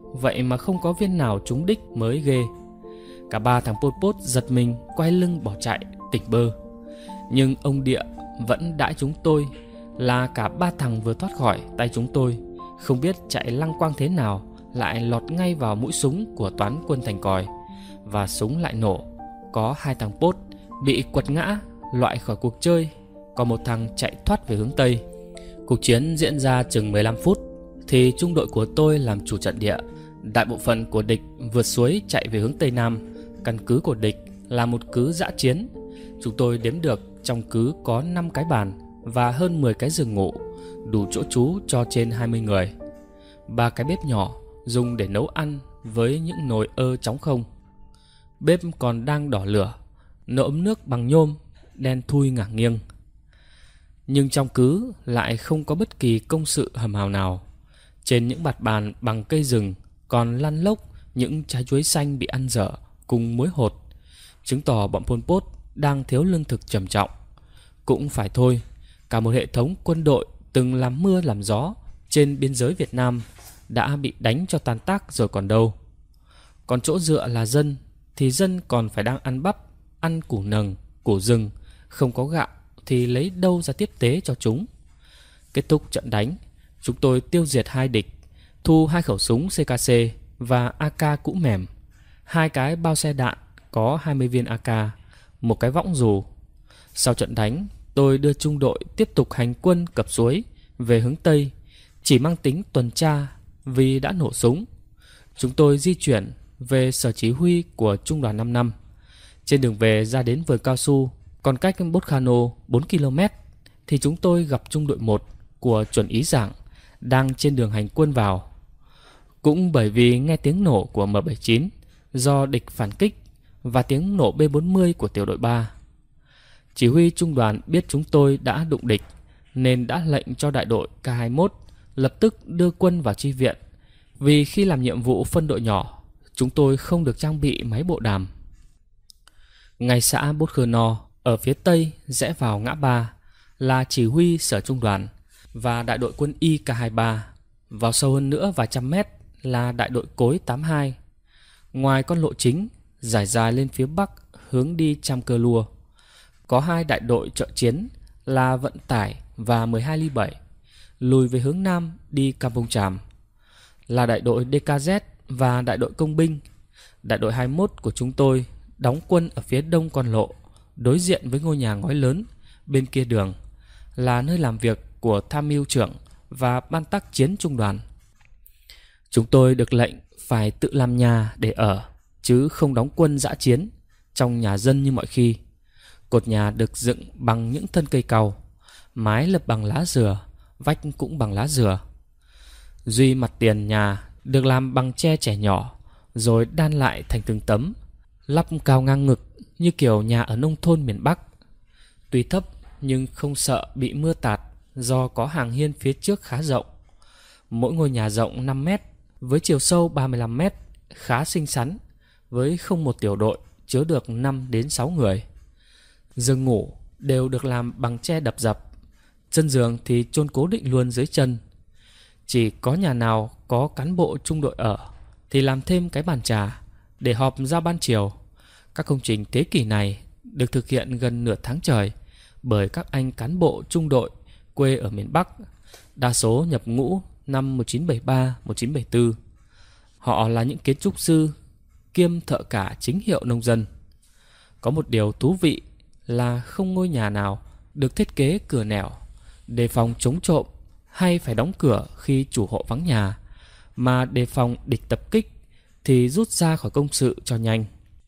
vậy mà không có viên nào trúng đích mới ghê. Cả ba thằng Pol Pot giật mình quay lưng bỏ chạy tỉnh bơ. Nhưng ông Địa vẫn đãi chúng tôi là cả ba thằng vừa thoát khỏi tay chúng tôi, không biết chạy lăng quăng thế nào lại lọt ngay vào mũi súng của toán quân thành còi, và súng lại nổ. Có hai thằng Pốt bị quật ngã loại khỏi cuộc chơi, còn một thằng chạy thoát về hướng Tây. Cuộc chiến diễn ra chừng mười lăm phút thì trung đội của tôi làm chủ trận địa. Đại bộ phận của địch vượt suối chạy về hướng Tây Nam. Căn cứ của địch là một cứ dã chiến. Chúng tôi đếm được trong cứ có năm cái bàn và hơn mười cái giường ngủ, đủ chỗ trú cho trên hai mươi người. Ba cái bếp nhỏ dùng để nấu ăn với những nồi ơ trống không. Bếp còn đang đỏ lửa, nồi ấm nước bằng nhôm đen thui ngả nghiêng. Nhưng trong cứ lại không có bất kỳ công sự hầm hào nào. Trên những bạt bàn bằng cây rừng còn lăn lốc những trái chuối xanh bị ăn dở cùng muối hột, chứng tỏ bọn Pol Pot đang thiếu lương thực trầm trọng. Cũng phải thôi, cả một hệ thống quân đội từng làm mưa làm gió trên biên giới Việt Nam đã bị đánh cho tan tác rồi còn đâu. Còn chỗ dựa là dân, thì dân còn phải đang ăn bắp, ăn củ nầng, củ rừng, không có gạo thì lấy đâu ra tiếp tế cho chúng. Kết thúc trận đánh, chúng tôi tiêu diệt hai địch, thu hai khẩu súng xê ca xê và a ca cũ mềm, hai cái bao xe đạn có hai mươi viên a ca, một cái võng dù. Sau trận đánh, tôi đưa trung đội tiếp tục hành quân cập suối về hướng Tây, chỉ mang tính tuần tra vì đã nổ súng. Chúng tôi di chuyển về sở chỉ huy của trung đoàn năm năm. Trên đường về ra đến vườn cao su, còn cách Bốt Khano bốn ki lô mét, thì chúng tôi gặp trung đội một của chuẩn úy Giảng đang trên đường hành quân vào. Cũng bởi vì nghe tiếng nổ của M bảy chín do địch phản kích và tiếng nổ B bốn mươi của tiểu đội ba. Chỉ huy trung đoàn biết chúng tôi đã đụng địch nên đã lệnh cho đại đội K hai mươi mốt lập tức đưa quân vào chi viện, vì khi làm nhiệm vụ phân đội nhỏ, chúng tôi không được trang bị máy bộ đàm. Ngay xã Bốt Khơ No ở phía tây rẽ vào ngã ba là chỉ huy sở trung đoàn và đại đội quân y K hai mươi ba. Vào sâu hơn nữa vài trăm mét là đại đội cối tám mươi hai. Ngoài con lộ chính dài dài lên phía bắc hướng đi Cham Cơ Lua, có hai đại đội trợ chiến là vận tải và mười hai ly bảy lùi về hướng nam đi Kampong Cham, là đại đội đê ca dét và đại đội công binh. Đại đội hai mươi mốt của chúng tôi đóng quân ở phía đông con lộ, đối diện với ngôi nhà ngói lớn bên kia đường, là nơi làm việc của tham mưu trưởng và ban tác chiến trung đoàn. Chúng tôi được lệnh phải tự làm nhà để ở, chứ không đóng quân dã chiến trong nhà dân như mọi khi. Cột nhà được dựng bằng những thân cây cau, mái lợp bằng lá dừa, vách cũng bằng lá dừa. Duy mặt tiền nhà được làm bằng tre trẻ nhỏ, rồi đan lại thành từng tấm, lắp cao ngang ngực như kiểu nhà ở nông thôn miền Bắc. Tuy thấp nhưng không sợ bị mưa tạt do có hàng hiên phía trước khá rộng. Mỗi ngôi nhà rộng năm mét với chiều sâu ba mươi lăm mét, khá xinh xắn, với không một tiểu đội chứa được năm đến sáu người. Giường ngủ đều được làm bằng tre đập dập, chân giường thì chôn cố định luôn dưới chân. Chỉ có nhà nào có cán bộ trung đội ở thì làm thêm cái bàn trà để họp giao ban chiều. Các công trình thế kỷ này được thực hiện gần nửa tháng trời bởi các anh cán bộ trung đội quê ở miền Bắc, đa số nhập ngũ năm một nghìn chín trăm bảy mươi ba một nghìn chín trăm bảy mươi tư. Họ là những kiến trúc sư kiêm thợ cả chính hiệu nông dân. Có một điều thú vị là không ngôi nhà nào được thiết kế cửa nẻo đề phòng chống trộm hay phải đóng cửa khi chủ hộ vắng nhà, mà đề phòng địch tập kích thì rút ra khỏi công sự cho nhanh.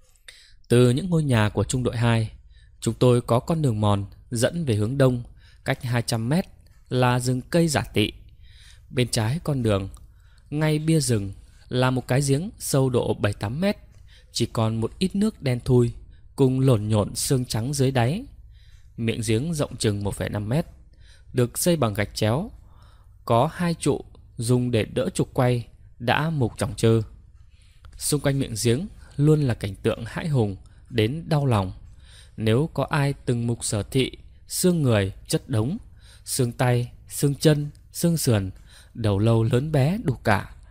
Từ những ngôi nhà của trung đội hai, chúng tôi có con đường mòn dẫn về hướng đông, cách hai trăm mét là rừng cây giả tị. Bên trái con đường, ngay bia rừng, là một cái giếng sâu độ bảy tám mét, chỉ còn một ít nước đen thui cùng lổn nhổn xương trắng dưới đáy. Miệng giếng rộng chừng một phẩy năm mét, được xây bằng gạch chéo, có hai trụ dùng để đỡ trục quay đã mục chỏng trơ. Xung quanh miệng giếng luôn là cảnh tượng hãi hùng đến đau lòng. Nếu có ai từng mục sở thị, xương người chất đống, xương tay, xương chân, xương sườn, đầu lâu lớn bé đủ cả,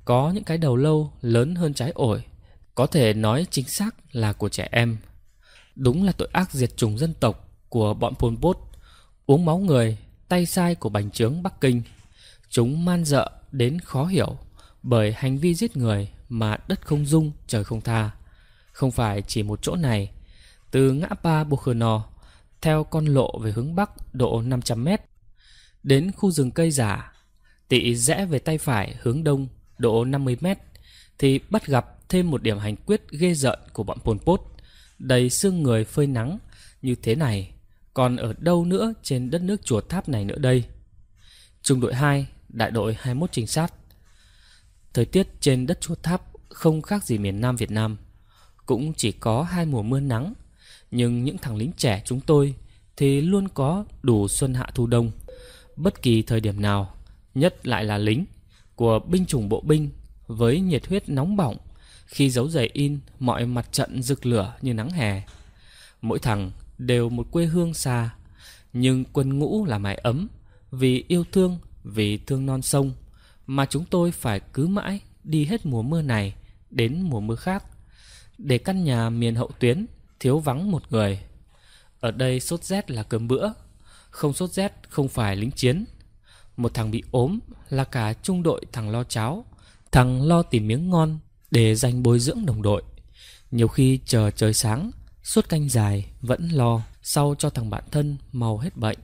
Có những cái đầu lâu lớn hơn trái ổi, có thể nói chính xác là của trẻ em. Đúng là tội ác diệt chủng dân tộc của bọn Pol Pot, uống máu người, tay sai của bành trướng Bắc Kinh. Chúng man dợ đến khó hiểu, bởi hành vi giết người mà đất không dung trời không tha. Không phải chỉ một chỗ này, từ ngã ba Buchenwald theo con lộ về hướng bắc độ năm trăm mét, đến khu rừng cây giả, tị rẽ về tay phải hướng đông độ năm mươi mét, thì bắt gặp thêm một điểm hành quyết ghê rợn của bọn Pol Pot, đầy xương người phơi nắng như thế này. Còn ở đâu nữa trên đất nước Chùa Tháp này nữa đây? Trung đội hai, đại đội hai mươi mốt trinh sát. Thời tiết trên đất Chùa Tháp không khác gì miền Nam Việt Nam, cũng chỉ có hai mùa mưa nắng. Nhưng những thằng lính trẻ chúng tôi thì luôn có đủ xuân hạ thu đông. Bất kỳ thời điểm nào, nhất lại là lính của binh chủng bộ binh, với nhiệt huyết nóng bỏng, khi dấu giày in mọi mặt trận rực lửa như nắng hè. Mỗi thằng đều một quê hương xa, nhưng quân ngũ là mái ấm. Vì yêu thương, vì thương non sông, mà chúng tôi phải cứ mãi đi hết mùa mưa này đến mùa mưa khác, để căn nhà miền hậu tuyến thiếu vắng một người. Ở đây sốt rét là cơm bữa, không sốt rét không phải lính chiến. Một thằng bị ốm là cả trung đội thằng lo cháo, thằng lo tìm miếng ngon để dành bồi dưỡng đồng đội. Nhiều khi chờ trời sáng, suốt canh dài vẫn lo sau cho thằng bạn thân mau hết bệnh.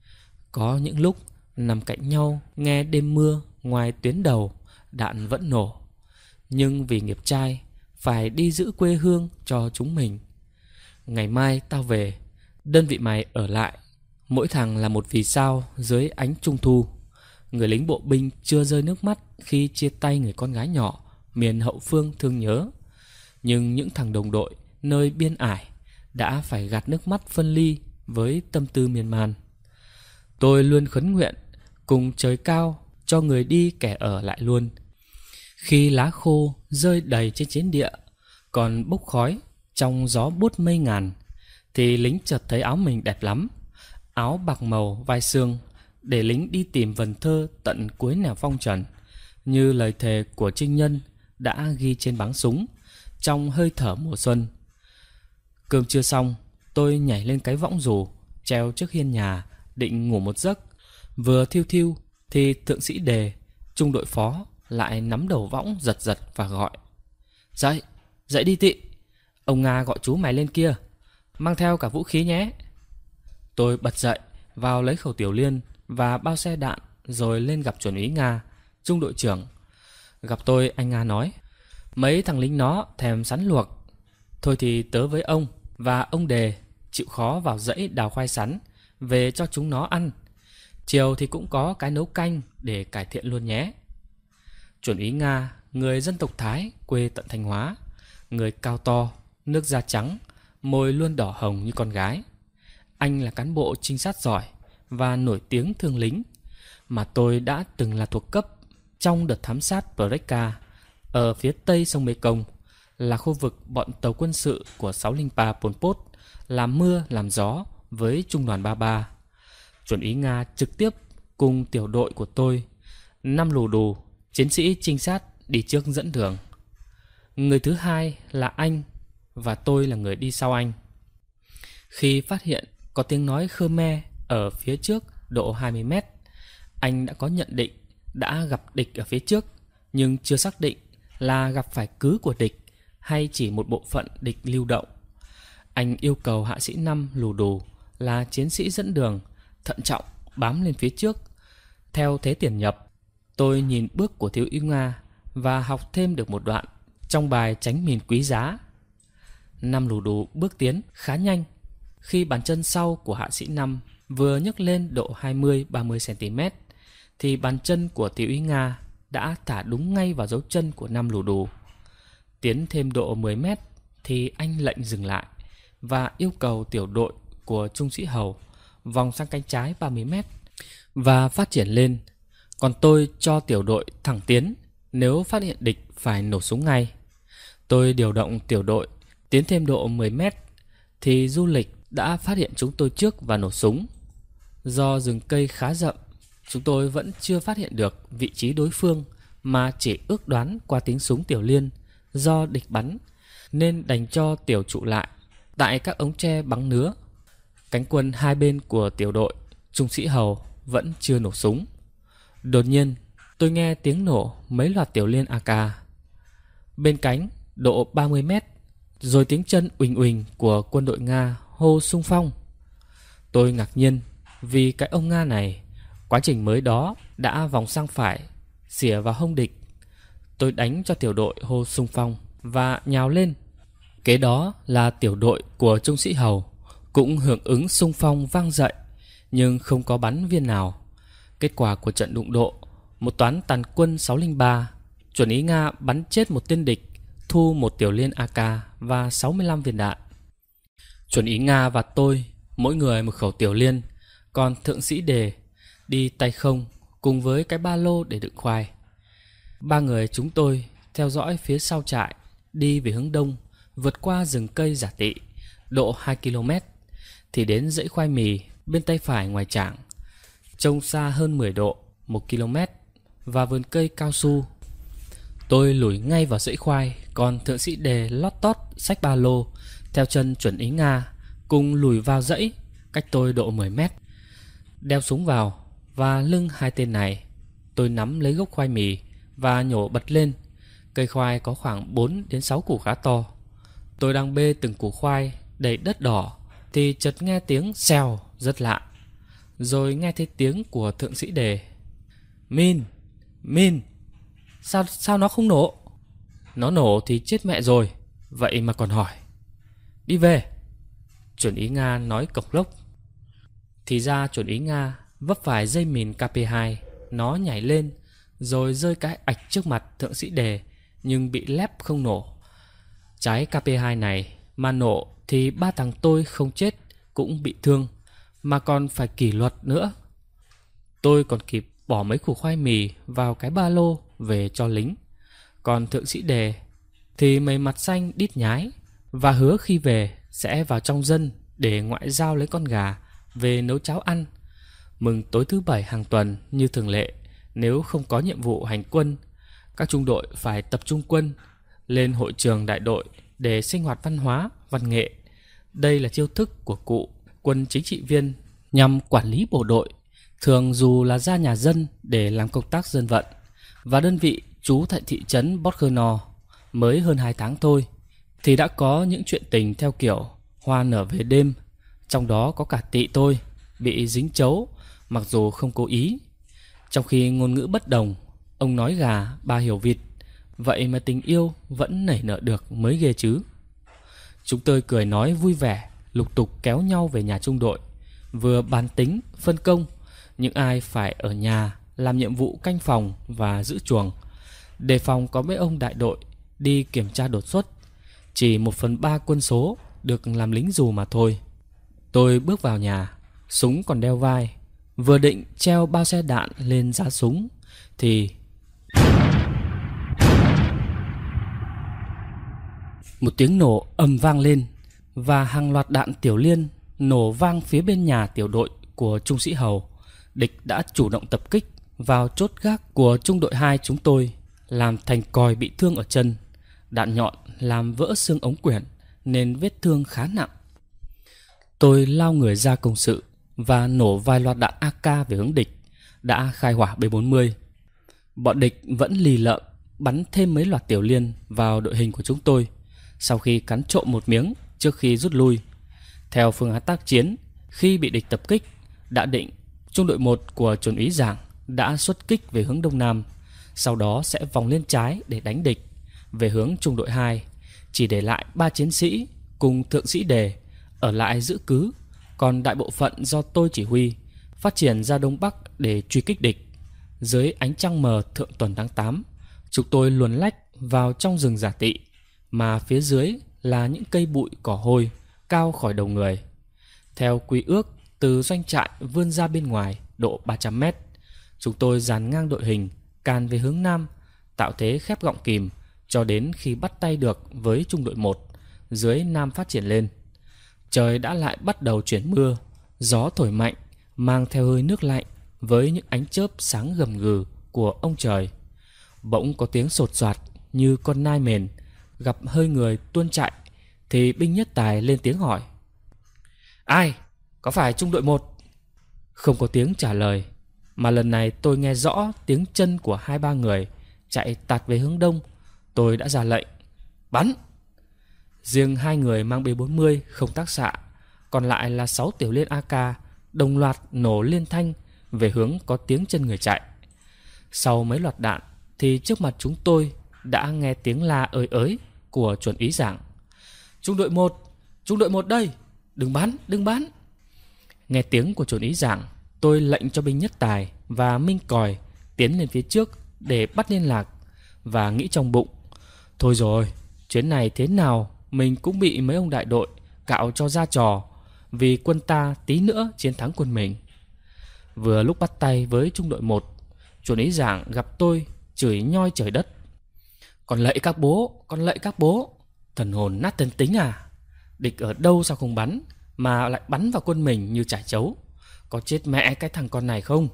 Có những lúc nằm cạnh nhau nghe đêm mưa ngoài tuyến đầu, đạn vẫn nổ, nhưng vì nghiệp trai phải đi giữ quê hương cho chúng mình. Ngày mai tao về, đơn vị mày ở lại. Mỗi thằng là một vì sao dưới ánh trung thu. Người lính bộ binh chưa rơi nước mắt khi chia tay người con gái nhỏ miền hậu phương thương nhớ. Nhưng những thằng đồng đội nơi biên ải đã phải gạt nước mắt phân ly với tâm tư miên man. Tôi luôn khấn nguyện cùng trời cao cho người đi kẻ ở lại luôn. Khi lá khô rơi đầy trên chiến địa, còn bốc khói trong gió buốt mây ngàn, thì lính chợt thấy áo mình đẹp lắm. Áo bạc màu vai xương, để lính đi tìm vần thơ tận cuối nẻo phong trần, như lời thề của trinh nhân đã ghi trên báng súng, trong hơi thở mùa xuân. Cơm trưa xong, tôi nhảy lên cái võng dù treo trước hiên nhà, định ngủ một giấc. Vừa thiêu thiêu thì thượng sĩ Đề, trung đội phó, lại nắm đầu võng giật giật và gọi: Dậy, dậy đi Tị, ông Nga gọi chú mày lên kia, mang theo cả vũ khí nhé. Tôi bật dậy, vào lấy khẩu tiểu liên và bao xe đạn, rồi lên gặp chuẩn úy Nga, trung đội trưởng. Gặp tôi, anh Nga nói: Mấy thằng lính nó thèm sắn luộc, thôi thì tớ với ông và ông Đề chịu khó vào dãy đào khoai sắn về cho chúng nó ăn. Chiều thì cũng có cái nấu canh để cải thiện luôn nhé. Chuẩn úy Nga, người dân tộc Thái, quê tận Thanh Hóa, người cao to, nước da trắng, môi luôn đỏ hồng như con gái. Anh là cán bộ trinh sát giỏi và nổi tiếng thương lính, mà tôi đã từng là thuộc cấp trong đợt thám sát Preka ở phía tây sông Mekong, là khu vực bọn tàu quân sự của sáu không ba Pol Pot làm mưa làm gió với trung đoàn ba mươi ba. Chuẩn úy Nga trực tiếp cùng tiểu đội của tôi, năm lù đù chiến sĩ trinh sát đi trước dẫn đường. Người thứ hai là anh, và tôi là người đi sau anh. Khi phát hiện có tiếng nói Khmer ở phía trước độ hai mươi mét, anh đã có nhận định đã gặp địch ở phía trước, nhưng chưa xác định là gặp phải cứ của địch hay chỉ một bộ phận địch lưu động. Anh yêu cầu hạ sĩ năm lù đù là chiến sĩ dẫn đường thận trọng bám lên phía trước theo thế tiền nhập. Tôi nhìn bước của thiếu úy Nga và học thêm được một đoạn trong bài tránh mìn quý giá. Năm lù đù bước tiến khá nhanh. Khi bàn chân sau của hạ sĩ năm vừa nhấc lên độ hai mươi ba mươi xăng-ti-mét thì bàn chân của thiếu úy Nga đã thả đúng ngay vào dấu chân của năm lù đù. Tiến thêm độ mười mét thì anh lệnh dừng lại và yêu cầu tiểu đội của trung sĩ Hầu vòng sang cánh trái ba mươi mét và phát triển lên. Còn tôi cho tiểu đội thẳng tiến, nếu phát hiện địch phải nổ súng ngay. Tôi điều động tiểu đội tiến thêm độ mười mét thì du lịch đã phát hiện chúng tôi trước và nổ súng. Do rừng cây khá rậm, chúng tôi vẫn chưa phát hiện được vị trí đối phương mà chỉ ước đoán qua tiếng súng tiểu liên do địch bắn, nên đành cho tiểu trụ lại tại các ống tre bắn nứa. Cánh quân hai bên của tiểu đội Trung sĩ Hầu vẫn chưa nổ súng. Đột nhiên tôi nghe tiếng nổ mấy loạt tiểu liên a ca bên cánh độ ba mươi mét, rồi tiếng chân uỳnh uỳnh của quân đội Nga hô xung phong. Tôi ngạc nhiên vì cái ông Nga này quá trình mới đó đã vòng sang phải xỉa vào hông địch. Tôi đánh cho tiểu đội hô xung phong và nhào lên. Kế đó là tiểu đội của Trung sĩ Hầu cũng hưởng ứng xung phong vang dậy, nhưng không có bắn viên nào. Kết quả của trận đụng độ, một toán tàn quân sáu không ba, chuẩn ý Nga bắn chết một tên địch, thu một tiểu liên a ca và sáu mươi lăm viên đạn. Chuẩn ý Nga và tôi mỗi người một khẩu tiểu liên, còn thượng sĩ Đề đi tay không cùng với cái ba lô để đựng khoai. Ba người chúng tôi theo dõi phía sau trại, đi về hướng đông, vượt qua rừng cây giả tị độ hai ki lô mét thì đến dãy khoai mì bên tay phải ngoài trảng, trông xa hơn mười độ, một ki lô mét, và vườn cây cao su. Tôi lủi ngay vào dãy khoai, còn thượng sĩ Đề lót tót xách ba lô theo chân chuẩn ý Nga cùng lùi vào dãy cách tôi độ mười mét. Đeo súng vào và lưng hai tên này, tôi nắm lấy gốc khoai mì và nhổ bật lên. Cây khoai có khoảng bốn đến sáu củ khá to. Tôi đang bê từng củ khoai đầy đất đỏ thì chợt nghe tiếng xèo rất lạ, rồi nghe thấy tiếng của thượng sĩ Đề: Min, Min, Sao, sao nó không nổ? Nó nổ thì chết mẹ rồi, vậy mà còn hỏi. Đi về, chuẩn ý Nga nói cộc lốc. Thì ra chuẩn ý Nga vấp phải dây mìn K P hai. Nó nhảy lên rồi rơi cái ạch trước mặt thượng sĩ Đề, nhưng bị lép không nổ. Trái K P hai này mà nổ thì ba thằng tôi không chết cũng bị thương, mà còn phải kỷ luật nữa. Tôi còn kịp bỏ mấy củ khoai mì vào cái ba lô về cho lính. Còn thượng sĩ Đề thì mày mặt xanh đít nhái, và hứa khi về sẽ vào trong dân để ngoại giao lấy con gà về nấu cháo ăn, mừng tối thứ bảy hàng tuần như thường lệ. Nếu không có nhiệm vụ hành quân, các trung đội phải tập trung quân lên hội trường đại đội để sinh hoạt văn hóa, văn nghệ. Đây là chiêu thức của cụ quân chính trị viên nhằm quản lý bộ đội, thường dù là ra nhà dân để làm công tác dân vận. Và đơn vị trú tại thị trấn Botkerno mới hơn hai tháng thôi thì đã có những chuyện tình theo kiểu hoa nở về đêm, trong đó có cả tị tôi bị dính chấu mặc dù không cố ý. Trong khi ngôn ngữ bất đồng, ông nói gà, bà hiểu vịt, vậy mà tình yêu vẫn nảy nở được mới ghê chứ. Chúng tôi cười nói vui vẻ, lục tục kéo nhau về nhà trung đội, vừa bàn tính phân công những ai phải ở nhà làm nhiệm vụ canh phòng và giữ chuồng, đề phòng có mấy ông đại đội đi kiểm tra đột xuất. Chỉ một phần ba quân số được làm lính dù mà thôi. Tôi bước vào nhà, súng còn đeo vai, vừa định treo bao xe đạn lên giá súng thì một tiếng nổ ầm vang lên, và hàng loạt đạn tiểu liên nổ vang phía bên nhà tiểu đội của Trung sĩ Hầu. Địch đã chủ động tập kích vào chốt gác của trung đội hai chúng tôi, làm Thành Còi bị thương ở chân. Đạn nhọn làm vỡ xương ống quyển nên vết thương khá nặng. Tôi lao người ra công sự và nổ vài loạt đạn a ca về hướng địch, đã khai hỏa B bốn mươi. Bọn địch vẫn lì lợm bắn thêm mấy loạt tiểu liên vào đội hình của chúng tôi, sau khi cắn trộm một miếng trước khi rút lui. Theo phương án tác chiến, khi bị địch tập kích, đã định trung đội một của chuẩn úy Giảng đã xuất kích về hướng đông nam, sau đó sẽ vòng lên trái để đánh địch về hướng trung đội hai, chỉ để lại ba chiến sĩ cùng thượng sĩ Đề ở lại giữ cứ, còn đại bộ phận do tôi chỉ huy phát triển ra đông bắc để truy kích địch. Dưới ánh trăng mờ thượng tuần tháng tám, chúng tôi luồn lách vào trong rừng giả tị, mà phía dưới là những cây bụi cỏ hôi cao khỏi đầu người. Theo quy ước, từ doanh trại vươn ra bên ngoài độ ba trăm mét, chúng tôi dàn ngang đội hình, càn về hướng nam, tạo thế khép gọng kìm cho đến khi bắt tay được với trung đội một dưới nam phát triển lên. Trời đã lại bắt đầu chuyển mưa, gió thổi mạnh mang theo hơi nước lạnh với những ánh chớp sáng gầm gừ của ông trời. Bỗng có tiếng sột soạt như con nai mền gặp hơi người tuôn chạy, thì binh nhất tài lên tiếng hỏi: Ai? Có phải trung đội một? Không có tiếng trả lời, mà lần này tôi nghe rõ tiếng chân của hai ba người chạy tạt về hướng đông. Tôi đã ra lệnh: Bắn! Riêng hai người mang B bốn mươi không tác xạ, còn lại là sáu tiểu liên a ca đồng loạt nổ liên thanh về hướng có tiếng chân người chạy. Sau mấy loạt đạn thì trước mặt chúng tôi đã nghe tiếng la ơi ới của chuẩn úy Giảng: Trung đội một! Trung đội một đây! Đừng bắn! Đừng bắn! Nghe tiếng của chuẩn úy Giảng, tôi lệnh cho binh nhất tài và Minh Còi tiến lên phía trước để bắt liên lạc, và nghĩ trong bụng: thôi rồi, chuyến này thế nào mình cũng bị mấy ông đại đội cạo cho ra trò, vì quân ta tí nữa chiến thắng quân mình. Vừa lúc bắt tay với trung đội một, chuẩn úy Giảng gặp tôi chửi nhoi trời đất: Còn lạy các bố, còn lạy các bố, thần hồn nát thần tính à? Địch ở đâu sao không bắn, mà lại bắn vào quân mình như chải chấu? Có chết mẹ cái thằng con này không?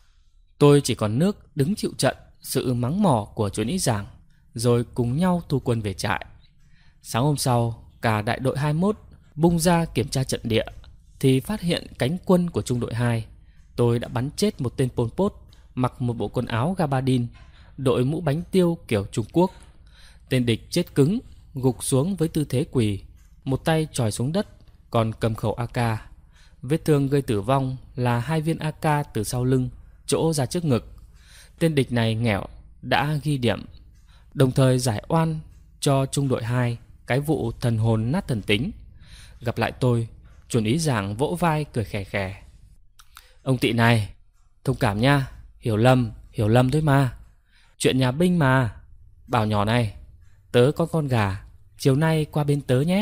Tôi chỉ còn nước đứng chịu trận sự mắng mỏ của chuẩn úy Giảng, rồi cùng nhau thu quân về trại. Sáng hôm sau, cả đại đội hai mươi mốt bung ra kiểm tra trận địa, thì phát hiện cánh quân của trung đội hai. Tôi đã bắn chết một tên Pol Pot mặc một bộ quần áo gabardine, đội mũ bánh tiêu kiểu Trung Quốc. Tên địch chết cứng, gục xuống với tư thế quỳ, một tay chòi xuống đất, còn cầm khẩu a ca. Vết thương gây tử vong là hai viên a ca từ sau lưng chỗ ra trước ngực. Tên địch này nghèo đã ghi điểm, đồng thời giải oan cho trung đội hai cái vụ thần hồn nát thần tính. Gặp lại tôi, chuẩn úy Giảng vỗ vai cười khè khè: Ông Tị này, thông cảm nha, hiểu lầm, hiểu lầm thôi mà. Chuyện nhà binh mà. Bảo nhỏ này, tớ có con gà, chiều nay qua bên tớ nhé.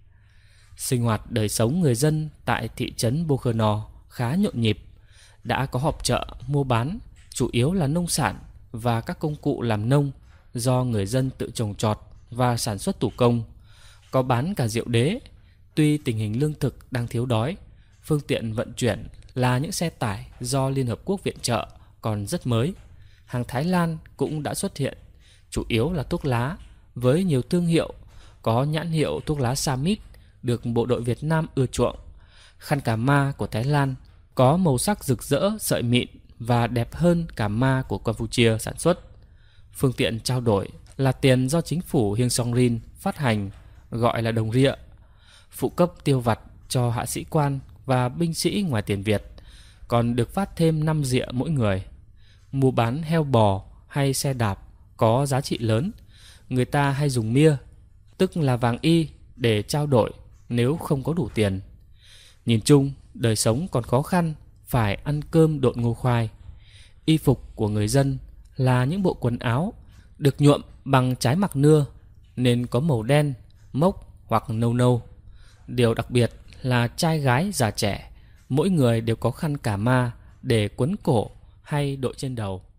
Sinh hoạt đời sống người dân tại thị trấn Bô Khơ No khá nhộn nhịp. Đã có họp chợ mua bán, chủ yếu là nông sản và các công cụ làm nông do người dân tự trồng trọt và sản xuất thủ công. Có bán cả rượu đế. Tuy tình hình lương thực đang thiếu đói, phương tiện vận chuyển là những xe tải do Liên Hợp Quốc viện trợ còn rất mới. Hàng Thái Lan cũng đã xuất hiện, chủ yếu là thuốc lá với nhiều thương hiệu, có nhãn hiệu thuốc lá Samit được bộ đội Việt Nam ưa chuộng. Khăn cà ma của Thái Lan có màu sắc rực rỡ, sợi mịn và đẹp hơn cà ma của Campuchia sản xuất. Phương tiện trao đổi là tiền do chính phủ Heng Somrin phát hành, gọi là đồng rịa. Phụ cấp tiêu vặt cho hạ sĩ quan và binh sĩ ngoài tiền Việt, còn được phát thêm năm rịa mỗi người. Mua bán heo bò hay xe đạp có giá trị lớn. Người ta hay dùng mia, tức là vàng y, để trao đổi nếu không có đủ tiền. Nhìn chung, đời sống còn khó khăn, phải ăn cơm độn ngô khoai. Y phục của người dân là những bộ quần áo được nhuộm bằng trái mạc nưa, nên có màu đen, mốc hoặc nâu nâu. Điều đặc biệt là trai gái già trẻ, mỗi người đều có khăn cà ma để quấn cổ hay đội trên đầu.